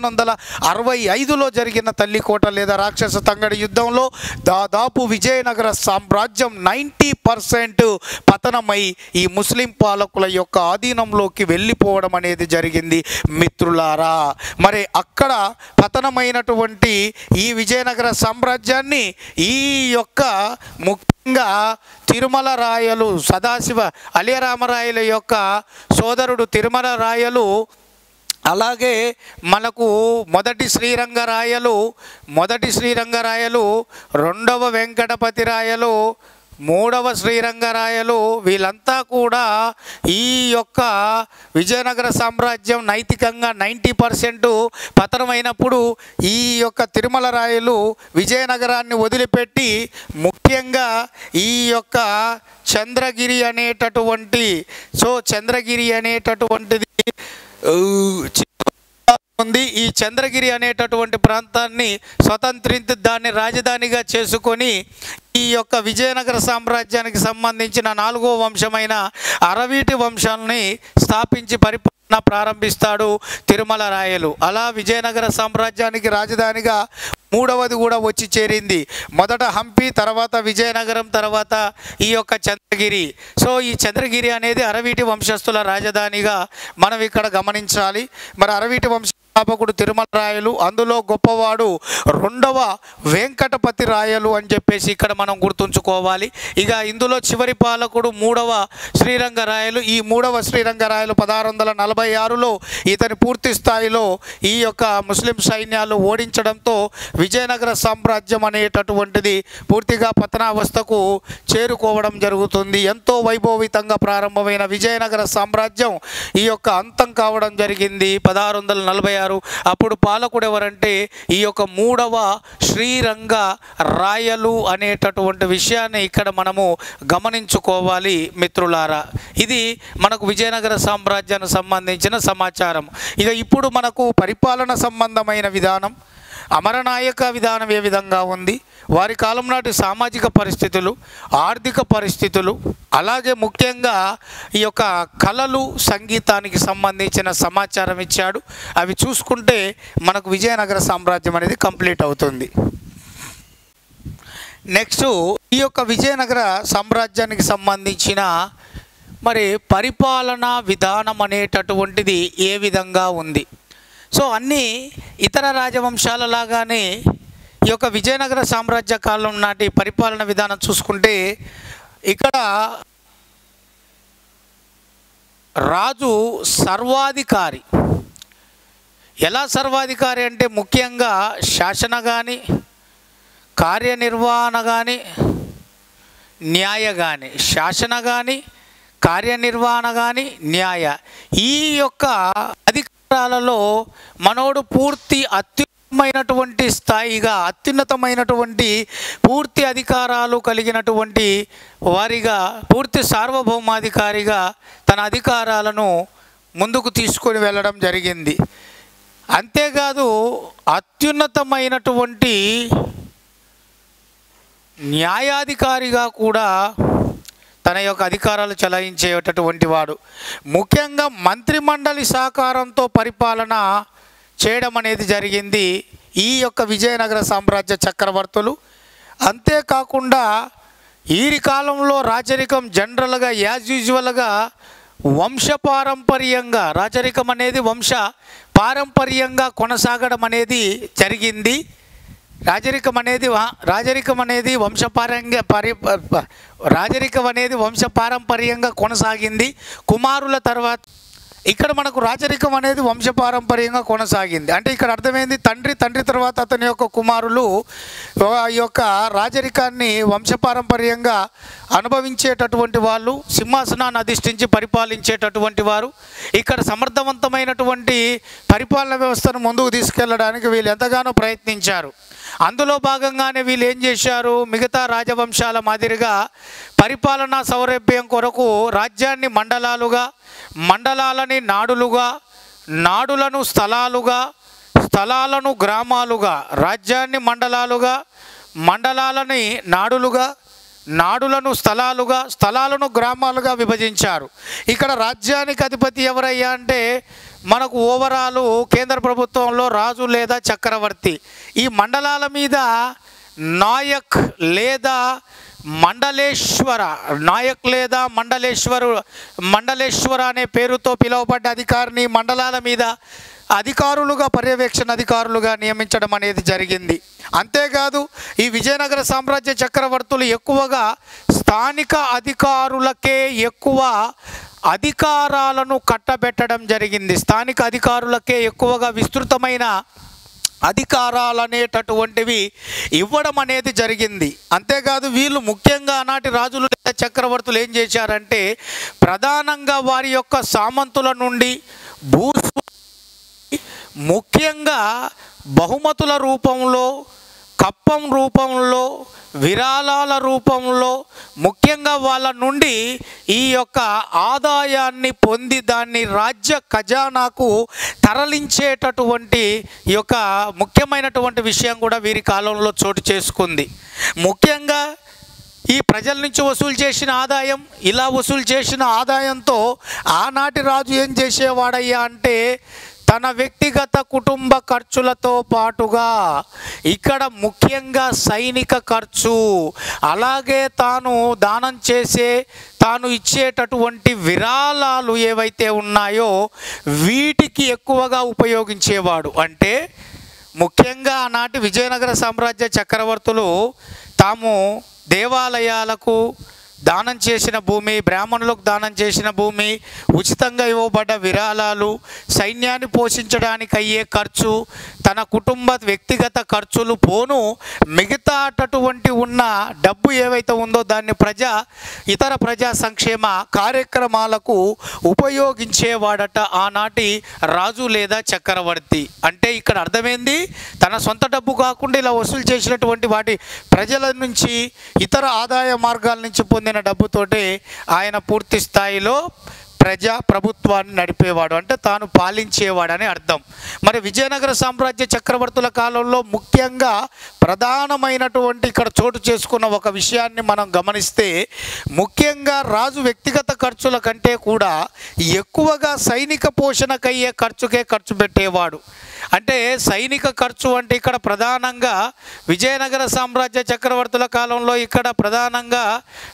1565లో జరిగిన తల్లికోట లేదా రాక్షస తంగడి యుద్ధంలో దాదాపు విజయనగర సామ్రాజ్యం 90% పతనమై ఈ ముస్లిం పాలకుల యొక్క ఆధీనంలోకి వెళ్ళిపోవడం అనేది జరిగింది మిత్రులారా. మరి అక్కడ పతనమైనటువంటి ఈ విజయనగర సామ్రాజ్యాన్ని ఈ యొక్క ముఖ్యంగా తిరుమల రాయలు, సదాశివ అలీ రామరాయల యొక్క సోదరుడు తిరుమల రాయలు, అలాగే మనకు మొదటి శ్రీరంగరాయలు, రెండవ వెంకటపతి రాయలు, మూడవ శ్రీరంగరాయలు, వీళ్ళంతా కూడా ఈ యొక్క విజయనగర సామ్రాజ్యం నైతికంగా 90% పతనమైనప్పుడు ఈ యొక్క తిరుమల రాయలు విజయనగరాన్ని వదిలిపెట్టి ముఖ్యంగా ఈ యొక్క చంద్రగిరి అనేటటువంటిది ఉంది. ఈ చంద్రగిరి అనేటటువంటి ప్రాంతాన్ని స్వతంత్రించి దాన్ని రాజధానిగా చేసుకొని ఈ యొక్క విజయనగర సామ్రాజ్యానికి సంబంధించిన 4వ వంశమైన అరవీటి వంశాన్ని స్థాపించి పరిపాలన ప్రారంభిస్తాడు తిరుమల రాయలు. అలా విజయనగర సామ్రాజ్యానికి రాజధానిగా 3వది కూడా వచ్చి చేరింది. మొదట హంపి, తర్వాత విజయనగరం, తర్వాత ఈ యొక్క చంద్రగిరి. సో ఈ చంద్రగిరి అనేది అరవీటి వంశస్థుల రాజధానిగా మనం ఇక్కడ గమనించాలి. మరి అరవీటి వంశ స్థాపకుడు తిరుమల రాయలు, అందులో గొప్పవాడు 2వ వెంకటపతి రాయలు అని చెప్పేసి ఇక్కడ మనం గుర్తుంచుకోవాలి. ఇక ఇందులో చివరి పాలకుడు 3వ శ్రీరంగరాయలు. ఈ 3వ శ్రీరంగరాయలు 1646లో ఇతని పూర్తి స్థాయిలో ఈ యొక్క ముస్లిం సైన్యాలు ఓడించడంతో విజయనగర సామ్రాజ్యం అనేటటువంటిది పూర్తిగా పతనావస్థకు చేరుకోవడం జరుగుతుంది. ఎంతో వైభవితంగా ప్రారంభమైన విజయనగర సామ్రాజ్యం ఈ యొక్క అంతం కావడం జరిగింది 1646. అప్పుడు పాలకుడు ఎవరంటే ఈ యొక్క 3వ శ్రీరంగ రాయలు అనేటటువంటి విషయాన్ని ఇక్కడ మనము గమనించుకోవాలి మిత్రులారా. ఇది మనకు విజయనగర సామ్రాజ్యానికి సంబంధించిన సమాచారం. ఇక ఇప్పుడు మనకు పరిపాలన సంబంధమైన విధానం, అమరనాయక విధానం ఏ విధంగా ఉంది, వారి కాలం నాటి సామాజిక పరిస్థితులు, ఆర్థిక పరిస్థితులు, అలాగే ముఖ్యంగా ఈ యొక్క కళలు, సంగీతానికి సంబంధించిన సమాచారం ఇచ్చాడు. అవి చూసుకుంటే మనకు విజయనగర సామ్రాజ్యం అనేది కంప్లీట్ అవుతుంది. నెక్స్ట్ ఈ యొక్క విజయనగర సామ్రాజ్యానికి సంబంధించిన మరి పరిపాలనా విధానం అనేటటువంటిది ఏ విధంగా ఉంది. సో అన్నీ ఇతర రాజవంశాల లాగానే ఈ యొక్క విజయనగర సామ్రాజ్య కాలం నాటి పరిపాలన విధానం చూసుకుంటే ఇక్కడ రాజు సర్వాధికారి. ఎలా సర్వాధికారి అంటే ముఖ్యంగా శాసన కానీ, కార్యనిర్వహణ కానీ, న్యాయ కానీ, శాసన కానీ, కార్యనిర్వహణ కానీ, న్యాయ, ఈ యొక్క అధికారాలలో మనోడు పూర్తి అత్యున్నతమైనటువంటి స్థాయిగా, అత్యున్నతమైనటువంటి పూర్తి అధికారాలు కలిగినటువంటి వారిగా, పూర్తి సార్వభౌమాధికారిగా తన అధికారాలను ముందుకు తీసుకొని వెళ్ళడం జరిగింది. అంతేకాదు అత్యున్నతమైనటువంటి న్యాయాధికారిగా కూడా తన యొక్క అధికారాలు చెలాయించేటటువంటి వాడు. ముఖ్యంగా మంత్రిమండలి సహకారంతో పరిపాలన చేయడం అనేది జరిగింది ఈ యొక్క విజయనగర సామ్రాజ్య చక్రవర్తులు. అంతేకాకుండా ఈరి కాలంలో రాచరికం జనరల్గా యాజ్ యూజువల్గా వంశపారంపర్యంగా, రాచరికం అనేది పారంపర్యంగా కొనసాగడం అనేది జరిగింది. రాజరికం అనేది వంశపారంపర్యంగా కొనసాగింది. కుమారుల తర్వాత ఇక్కడ మనకు రాజరికం అనేది వంశపారంపర్యంగా కొనసాగింది. అంటే ఇక్కడ అర్థమైంది, తండ్రి తర్వాత అతని యొక్క కుమారులు ఈ యొక్క రాజరికాన్ని వంశపారంపర్యంగా అనుభవించేటటువంటి వాళ్ళు, సింహాసనాన్ని అధిష్ఠించి పరిపాలించేటటువంటి వారు. ఇక్కడ సమర్థవంతమైనటువంటి పరిపాలన వ్యవస్థను ముందుకు తీసుకెళ్ళడానికి వీళ్ళు ఎంతగానో ప్రయత్నించారు. అందులో భాగంగానే వీళ్ళు ఏం చేశారు, మిగతా రాజవంశాల మాదిరిగా పరిపాలనా సౌలభ్యం కొరకు రాజ్యాన్ని మండలాలుగా, మండలాలని నాడులుగా, నాడులను స్థలాలుగా, స్థలాలను గ్రామాలుగా, రాజ్యాన్ని మండలాలుగా, మండలాలని నాడులుగా, నాడులను స్థలాలుగా, స్థలాలను గ్రామాలుగా విభజించారు. ఇక్కడ రాజ్యానికి అధిపతి ఎవరయ్యా అంటే మనకు ఓవరాలు కేంద్ర ప్రభుత్వంలో రాజు లేదా చక్రవర్తి. ఈ మండలాల మీద నాయక్ లేదా మండలేశ్వర, నాయక్ లేదా మండలేశ్వర అనే పేరుతో పిలువబడ్డ అధికారిని మండలాల మీద అధికారులుగా, పర్యవేక్షణ అధికారులుగా నియమించడం అనేది జరిగింది. అంతేకాదు ఈ విజయనగర సామ్రాజ్య చక్రవర్తులు ఎక్కువగా స్థానిక అధికారులకే ఎక్కువ అధికారాలను కట్టబెట్టడం జరిగింది. స్థానిక అధికారులకే ఎక్కువగా విస్తృతమైన అధికారాలు అనేటటువంటివి ఇవ్వడం అనేది జరిగింది. అంతేకాదు వీళ్ళు ముఖ్యంగా ఆనాటి రాజులు లేదా చక్రవర్తులు ఏం చేశారంటే ప్రధానంగా వారి యొక్క సామంతుల నుండి ముఖ్యంగా బహుమతుల రూపంలో, కప్పం రూపంలో, విరాళాల రూపంలో ముఖ్యంగా వాళ్ళ నుండి ఈ యొక్క ఆదాయాన్ని పొంది దాన్ని రాజ్య ఖజానాకు తరలించేటటువంటి ఈ యొక్క ముఖ్యమైనటువంటి విషయం కూడా వీరి కాలంలో చోటు చేసుకుంది. ముఖ్యంగా ఈ ప్రజల నుంచి వసూలు చేసిన ఆదాయం, ఇలా వసూలు చేసిన ఆదాయంతో ఆనాటి రాజు ఏం చేసేవాడయ్యా అంటే తన వ్యక్తిగత కుటుంబ ఖర్చులతో పాటుగా ఇక్కడ ముఖ్యంగా సైనిక ఖర్చు, అలాగే తాను దానం చేసే, తాను ఇచ్చేటటువంటి విరాళాలు ఏవైతే ఉన్నాయో వీటికి ఎక్కువగా ఉపయోగించేవాడు. అంటే ముఖ్యంగా ఆనాటి విజయనగర సామ్రాజ్య చక్రవర్తులు తాము దేవాలయాలకు దానం చేసిన భూమి, బ్రాహ్మణులకు దానం చేసిన భూమి, ఉచితంగా ఇవ్వబడ్డ విరాళాలు, సైన్యాన్ని పోషించడానికి అయ్యే ఖర్చు, తన కుటుంబ వ్యక్తిగత ఖర్చులు పోను మిగతాటటువంటి ఉన్న డబ్బు ఏవైతే ఉందో దాన్ని ఇతర ప్రజా సంక్షేమ కార్యక్రమాలకు ఉపయోగించేవాడట ఆనాటి రాజు లేదా చక్రవర్తి. అంటే ఇక్కడ అర్థమైంది, తన సొంత డబ్బు కాకుండా ఇలా వసూలు చేసినటువంటి వాటి ప్రజల నుంచి, ఇతర ఆదాయ మార్గాల నుంచి పొందిన డబ్బుతోటే ఆయన పూర్తి స్థాయిలో ప్రభుత్వాన్ని నడిపేవాడు, అంటే తాను పాలించేవాడని అర్థం. మరి విజయనగర సామ్రాజ్య చక్రవర్తుల కాలంలో ముఖ్యంగా ప్రధానమైనటువంటి ఇక్కడ చోటు చేసుకున్న ఒక విషయాన్ని మనం గమనిస్తే, ముఖ్యంగా రాజు వ్యక్తిగత ఖర్చుల కంటే కూడా ఎక్కువగా సైనిక పోషణకయ్యే ఖర్చుకే ఖర్చు పెట్టేవాడు. అంటే సైనిక ఖర్చు అంటే ఇక్కడ ప్రధానంగా విజయనగర సామ్రాజ్య చక్రవర్తుల కాలంలో ఇక్కడ ప్రధానంగా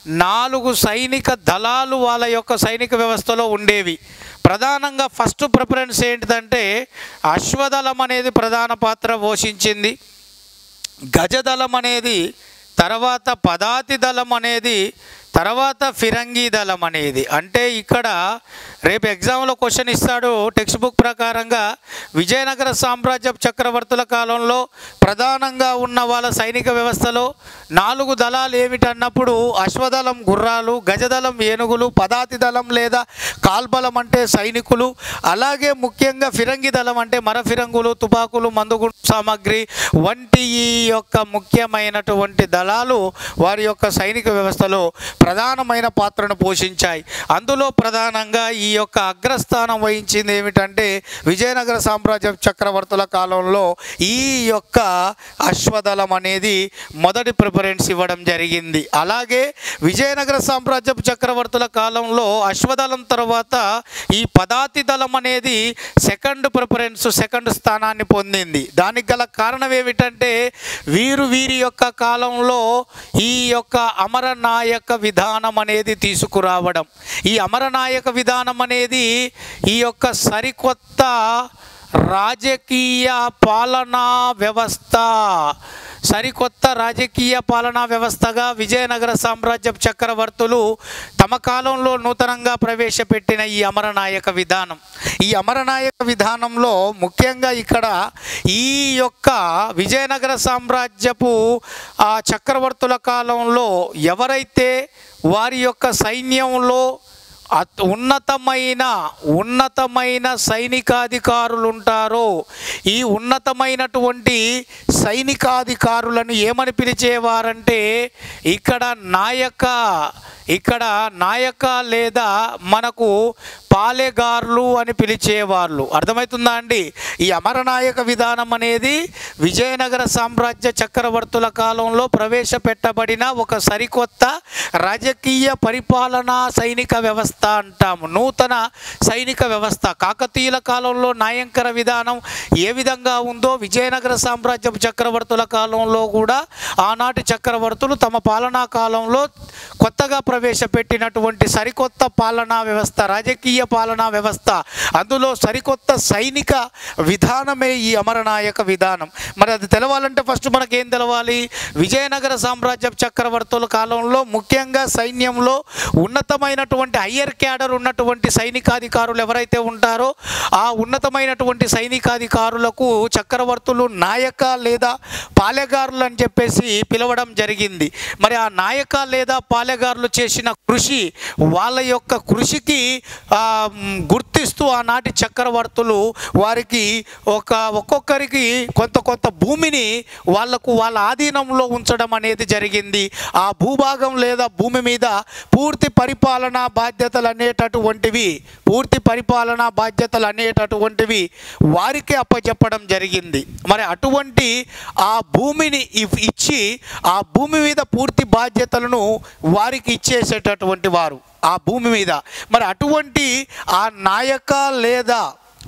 4 సైనిక దళాలు వాళ్ళ యొక్క సైనిక వ్యవస్థలో ఉండేవి. ప్రధానంగా ఫస్ట్ ప్రిఫరెన్స్ ఏంటిదంటే అశ్వదళం అనేది ప్రధాన పాత్ర పోషించింది, గజదళం అనేది, తర్వాత పదాతి దళం అనేది, తర్వాత ఫిరంగి దళం అనేది అంటే ఇక్కడ రేపు ఎగ్జామ్లో క్వశ్చన్ ఇస్తాడు టెక్స్ట్ బుక్ ప్రకారంగా విజయనగర సామ్రాజ్య చక్రవర్తుల కాలంలో ప్రధానంగా ఉన్న వాళ్ళ సైనిక వ్యవస్థలో 4 దళాలు ఏమిటన్నప్పుడు అశ్వదళం గుర్రాలు, గజదళం ఏనుగులు, పదాతి దళం లేదా కాల్బలం అంటే సైనికులు, అలాగే ముఖ్యంగా ఫిరంగి దళం అంటే మరఫిరంగులు, తుపాకులు, మందుగుండు సామాగ్రి వంటి ఈ యొక్క ముఖ్యమైనటువంటి దళాలు వారి యొక్క సైనిక వ్యవస్థలో ప్రధానమైన పాత్రను పోషించాయి. అందులో ప్రధానంగా ఈ యొక్క అగ్రస్థానం వహించింది ఏమిటంటే విజయనగర సామ్రాజ్య చక్రవర్తుల కాలంలో ఈ యొక్క అశ్వదళం అనేది మొదటి ప్రిఫరెన్స్ ఇవ్వడం జరిగింది. అలాగే విజయనగర సామ్రాజ్య చక్రవర్తుల కాలంలో అశ్వదళం తర్వాత ఈ పదాతి దళం అనేది సెకండ్ ప్రిఫరెన్స్, సెకండ్ స్థానాన్ని పొందింది. దానికి గల కారణం ఏమిటంటే వీరి యొక్క కాలంలో ఈ యొక్క అమరనాయక విధానం అనేది తీసుకురావడం. ఈ అమరనాయక విధానం అనేది ఈ యొక్క సరికొత్త రాజకీయ పాలనా వ్యవస్థ, సరికొత్త రాజకీయ పాలనా వ్యవస్థగా విజయనగర సామ్రాజ్య చక్రవర్తులు తమ కాలంలో నూతనంగా ప్రవేశపెట్టిన ఈ అమరనాయక విధానం. ఈ అమరనాయక విధానంలో ముఖ్యంగా ఇక్కడ ఈ యొక్క విజయనగర సామ్రాజ్యపు చక్రవర్తుల కాలంలో ఎవరైతే వారి యొక్క సైన్యంలో ఉన్నతమైన సైనికాధికారులు ఉంటారో ఈ ఉన్నతమైనటువంటి సైనికాధికారులను ఏమని పిలిచేవారంటే ఇక్కడ నాయక లేదా మనకు పాలెగారులు అని పిలిచేవాళ్ళు. అర్థమవుతుందా అండి? ఈ అమరనాయక విధానం అనేది విజయనగర సామ్రాజ్య చక్రవర్తుల కాలంలో ప్రవేశపెట్టబడిన ఒక సరికొత్త రాజకీయ పరిపాలనా సైనిక వ్యవస్థ అంటాము. నూతన సైనిక వ్యవస్థ. కాకతీయుల కాలంలో నాయంకర విధానం ఏ విధంగా ఉందో విజయనగర సామ్రాజ్య చక్రవర్తుల కాలంలో కూడా ఆనాటి చక్రవర్తులు తమ పాలనా కాలంలో కొత్తగా ప్రవేశపెట్టినటువంటి సరికొత్త పాలనా వ్యవస్థ, రాజకీయ పాలనా వ్యవస్థ, అందులో సరికొత్త సైనిక విధానమే ఈ అమరనాయక విధానం. మరి అది తెలవాలంటే ఫస్ట్ మనకేం తెలవాలి? విజయనగర సామ్రాజ్య చక్రవర్తుల కాలంలో ముఖ్యంగా సైన్యంలో ఉన్నతమైనటువంటి హయ్యర్ క్యాడర్ ఉన్నటువంటి సైనికాధికారులు ఎవరైతే ఉంటారో ఆ ఉన్నతమైనటువంటి సైనికాధికారులకు చక్రవర్తులు నాయక లేదా పాలెగారులు అని చెప్పేసి పిలవడం జరిగింది. మరి ఆ నాయక లేదా పాలెగారులు చేసిన కృషి, వాళ్ళ యొక్క కృషికి గుర్తిస్తూ ఆనాటి చక్రవర్తులు వారికి ఒక్కొక్కరికి కొంత భూమిని వాళ్ళ ఆధీనంలో ఉంచడం అనేది జరిగింది. ఆ భూభాగం లేదా భూమి మీద పూర్తి పరిపాలనా బాధ్యతలు అనేటటువంటివి వారికి అప్పచెప్పడం జరిగింది. మరి అటువంటి ఆ భూమిని ఇచ్చి ఆ భూమి మీద పూర్తి బాధ్యతలను వారికి ఇచ్చేసేటటువంటి వారు ఆ భూమి మీద. మరి అటువంటి ఆ నాయక లేదా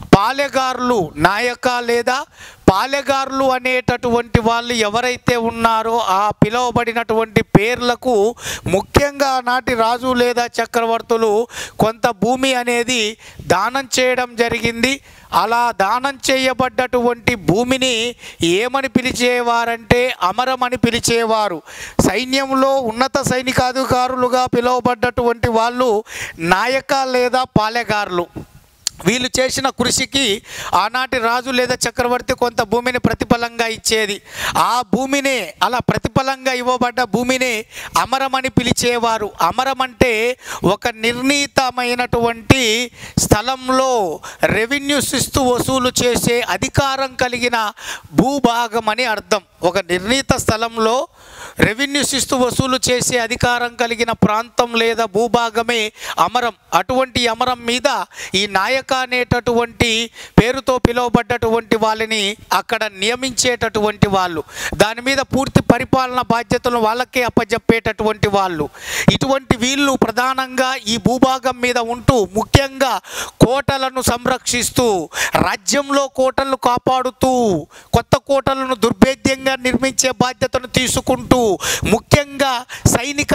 పాలెగారులు అనేటటువంటి వాళ్ళు ఎవరైతే ఉన్నారో ఆ పిలువబడినటువంటి పేర్లకు ముఖ్యంగా నాటి రాజు లేదా చక్రవర్తులు కొంత భూమి అనేది దానం చేయడం జరిగింది. అలా దానం చేయబడ్డటువంటి భూమిని ఏమని పిలిచేవారంటే అమరం అని పిలిచేవారు. సైన్యంలో ఉన్నత సైనికాధికారులుగా పిలువబడ్డటువంటి వాళ్ళు నాయక లేదా పాలెగారులు. వీళ్ళు చేసిన కృషికి ఆనాటి రాజు లేదా చక్రవర్తి కొంత భూమిని ప్రతిఫలంగా ఇచ్చేది. ఆ భూమిని అలా ప్రతిఫలంగా ఇవ్వబడ్డ భూమిని అమరమని పిలిచేవారు. అమరం అంటే ఒక నిర్ణీతమైనటువంటి స్థలంలో రెవెన్యూస్ ఇస్తూ వసూలు చేసే అధికారం కలిగిన భూభాగం అని అర్థం. ఒక నిర్ణీత స్థలంలో రెవెన్యూస్ ఇస్తూ వసూలు చేసే అధికారం కలిగిన ప్రాంతం లేదా భూభాగమే అమరం. అటువంటి అమరం మీద ఈ నాయక అనేటటువంటి పేరుతో పిలువబడ్డటువంటి వాళ్ళని అక్కడ నియమించేటటువంటి వాళ్ళు, దాని మీద పూర్తి పరిపాలన బాధ్యతలు వాళ్ళకే అప్పజెప్పేటటువంటి వాళ్ళు. ఇటువంటి వీళ్ళు ప్రధానంగా ఈ భూభాగం మీద ఉంటూ ముఖ్యంగా కోటలను సంరక్షిస్తూ రాజ్యంలో కోటలను కాపాడుతూ కొత్త కోటలను దుర్భేద్యంగా నిర్మించే బాధ్యతను తీసుకుంటూ ముఖ్యంగా సైనిక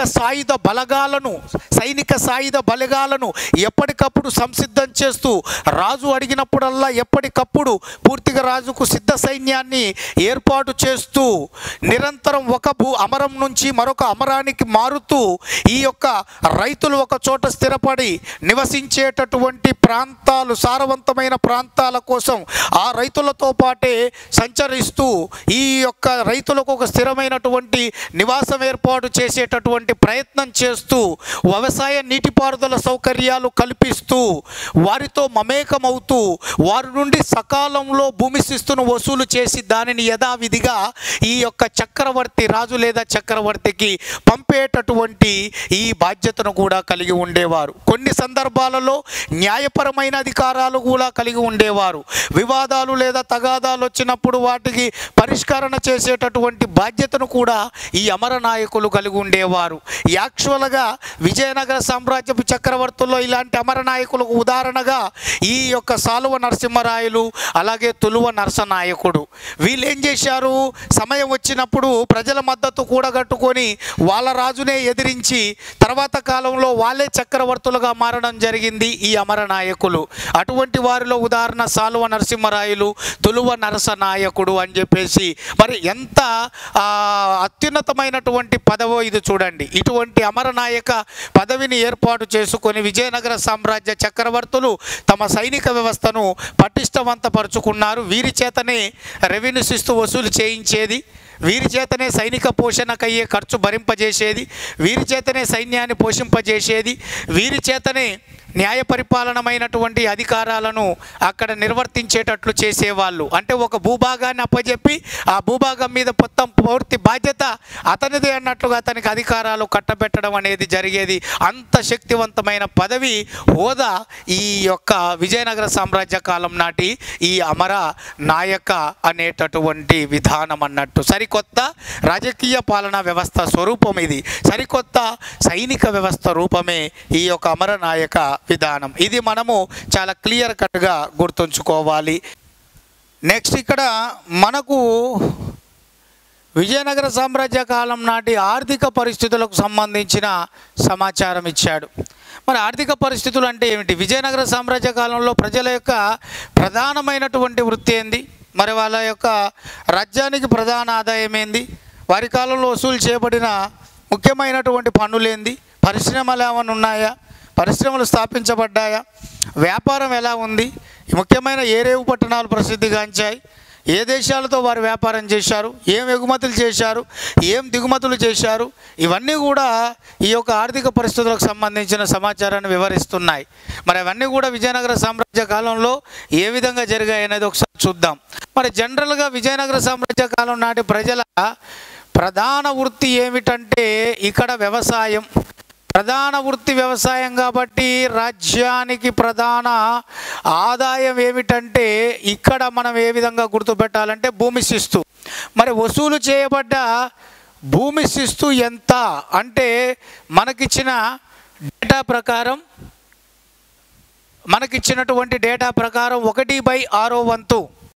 సాయుధ బలగాలను ఎప్పటికప్పుడు సంసిద్ధం చేస్తూ రాజు అడిగినప్పుడల్లా ఎప్పటికప్పుడు పూర్తిగా రాజుకు సిద్ధ సైన్యాన్ని ఏర్పాటు చేస్తూ నిరంతరం ఒక అమరం నుంచి మరొక అమరానికి మారుతూ ఈ యొక్క రైతులు ఒక చోట స్థిరపడి నివసించేటటువంటి ప్రాంతాలు, సారవంతమైన ప్రాంతాల కోసం ఆ రైతులతో పాటే సంచరిస్తూ ఈ యొక్క రైతులకు ఒక స్థిరమైనటువంటి నివాసం ఏర్పాటు చేసేటటువంటి ప్రయత్నం చేస్తూ వ్యవసాయ నీటిపారుదల సౌకర్యాలు కల్పిస్తూ వారితో మమేకమవుతూ వారి నుండి సకాలంలో భూమి శిస్తును వసూలు చేసి దానిని యథావిధిగా ఈ యొక్క చక్రవర్తి రాజు లేదా చక్రవర్తికి పంపేటటువంటి ఈ బాధ్యతను కూడా కలిగి ఉండేవారు. కొన్ని సందర్భాలలో న్యాయపరమైన అధికారాలు కూడా కలిగి ఉండేవారు. వివాదాలు లేదా తగాదాలు వచ్చినప్పుడు వాటికి పరిష్కరణ చేసేటటువంటి బాధ్యతను కూడా ఈ అమర నాయకులు కలిగి ఉండేవారు. యాక్చువల్గా విజయనగర సామ్రాజ్యపు చక్రవర్తుల్లో ఇలాంటి అమర నాయకులకు ఉదాహరణగా ఈ యొక్క సాలువ నరసింహరాయలు, అలాగే తులువ నరసనాయకుడు. వీళ్ళు ఏం చేశారు, సమయం వచ్చినప్పుడు ప్రజల మద్దతు కూడగట్టుకొని వాళ్ళ రాజునే ఎదిరించి తర్వాత కాలంలో వాళ్ళే చక్రవర్తులుగా మారడం జరిగింది ఈ అమర నాయకులు. అటువంటి వారిలో ఉదాహరణ సాలువ నరసింహరాయలు, తులువ నరసనాయకుడు అని చెప్పేసి. మరి ఎంత అత్యున్నతమైనటువంటి పదవో ఇది చూడండి. ఇటువంటి అమరనాయక పదవిని ఏర్పాటు చేసుకొని విజయనగర సామ్రాజ్య చక్రవర్తులు తమ సైనిక వ్యవస్థను పటిష్టవంతపరుచుకున్నారు. వీరి చేతనే రెవెన్యూ శిస్తు వసూలు చేయించేది, వీరి చేతనే సైనిక పోషణకయ్యే ఖర్చు భరింపజేసేది, వీరి చేతనే సైన్యాన్ని పోషింపజేసేది, వీరి చేతనే న్యాయ పరిపాలనమైనటువంటి అధికారాలను అక్కడ నిర్వర్తించేటట్లు చేసేవాళ్ళు. అంటే ఒక భూభాగాన్ని అప్పచెప్పి ఆ భూభాగం మీద మొత్తం పూర్తి బాధ్యత అతనిదే అన్నట్లుగా అతనికి అధికారాలు కట్టబెట్టడం అనేది జరిగేది. అంత శక్తివంతమైన పదవి, హోదా ఈ యొక్క విజయనగర సామ్రాజ్య కాలం నాటి ఈ అమర నాయక అనేటటువంటి విధానం అన్నట్టు. సరికొత్త రాజకీయ పాలనా వ్యవస్థ స్వరూపం ఇది. సరికొత్త సైనిక వ్యవస్థ రూపమే ఈ యొక్క అమర నాయక విధానం. ఇది మనము చాలా క్లియర్ కట్గా గుర్తుంచుకోవాలి. నెక్స్ట్ ఇక్కడ మనకు విజయనగర సామ్రాజ్య కాలం నాటి ఆర్థిక పరిస్థితులకు సంబంధించిన సమాచారం ఇచ్చాడు. మరి ఆర్థిక పరిస్థితులు అంటే ఏమిటి? విజయనగర సామ్రాజ్య కాలంలో ప్రజల యొక్క ప్రధానమైనటువంటి వృత్తి ఏంది? మరి వాళ్ళ యొక్క రాజ్యానికి ప్రధాన ఆదాయం ఏంది? వారి కాలంలో వసూలు చేయబడిన ముఖ్యమైనటువంటి పన్నులేంది? పరిశ్రమలు ఏమైనా ఉన్నాయా? పరిశ్రమలు స్థాపించబడ్డాయా? వ్యాపారం ఎలా ఉంది? ముఖ్యమైన ఏ రేవు పట్టణాలు ప్రసిద్ధిగాంచాయి? ఏ దేశాలతో వారు వ్యాపారం చేశారు? ఏం ఎగుమతులు చేశారు? ఏం దిగుమతులు చేశారు? ఇవన్నీ కూడా ఈ యొక్క ఆర్థిక పరిస్థితులకు సంబంధించిన సమాచారాన్ని వివరిస్తున్నాయి. మరి అవన్నీ కూడా విజయనగర సామ్రాజ్య కాలంలో ఏ విధంగా జరిగాయి అనేది ఒకసారి చూద్దాం. మరి జనరల్గా విజయనగర సామ్రాజ్య కాలం నాటి ప్రజల ప్రధాన వృత్తి ఏమిటంటే ఇక్కడ వ్యవసాయం. ప్రధాన వృత్తి వ్యవసాయం కాబట్టి రాజ్యానికి ప్రధాన ఆదాయం ఏమిటంటే ఇక్కడ మనం ఏ విధంగా గుర్తుపెట్టాలంటే భూమి శిస్తు. మరి వసూలు చేయబడ్డ భూమి శిస్తు ఎంత అంటే మనకిచ్చినటువంటి డేటా ప్రకారం 1/6 వంతు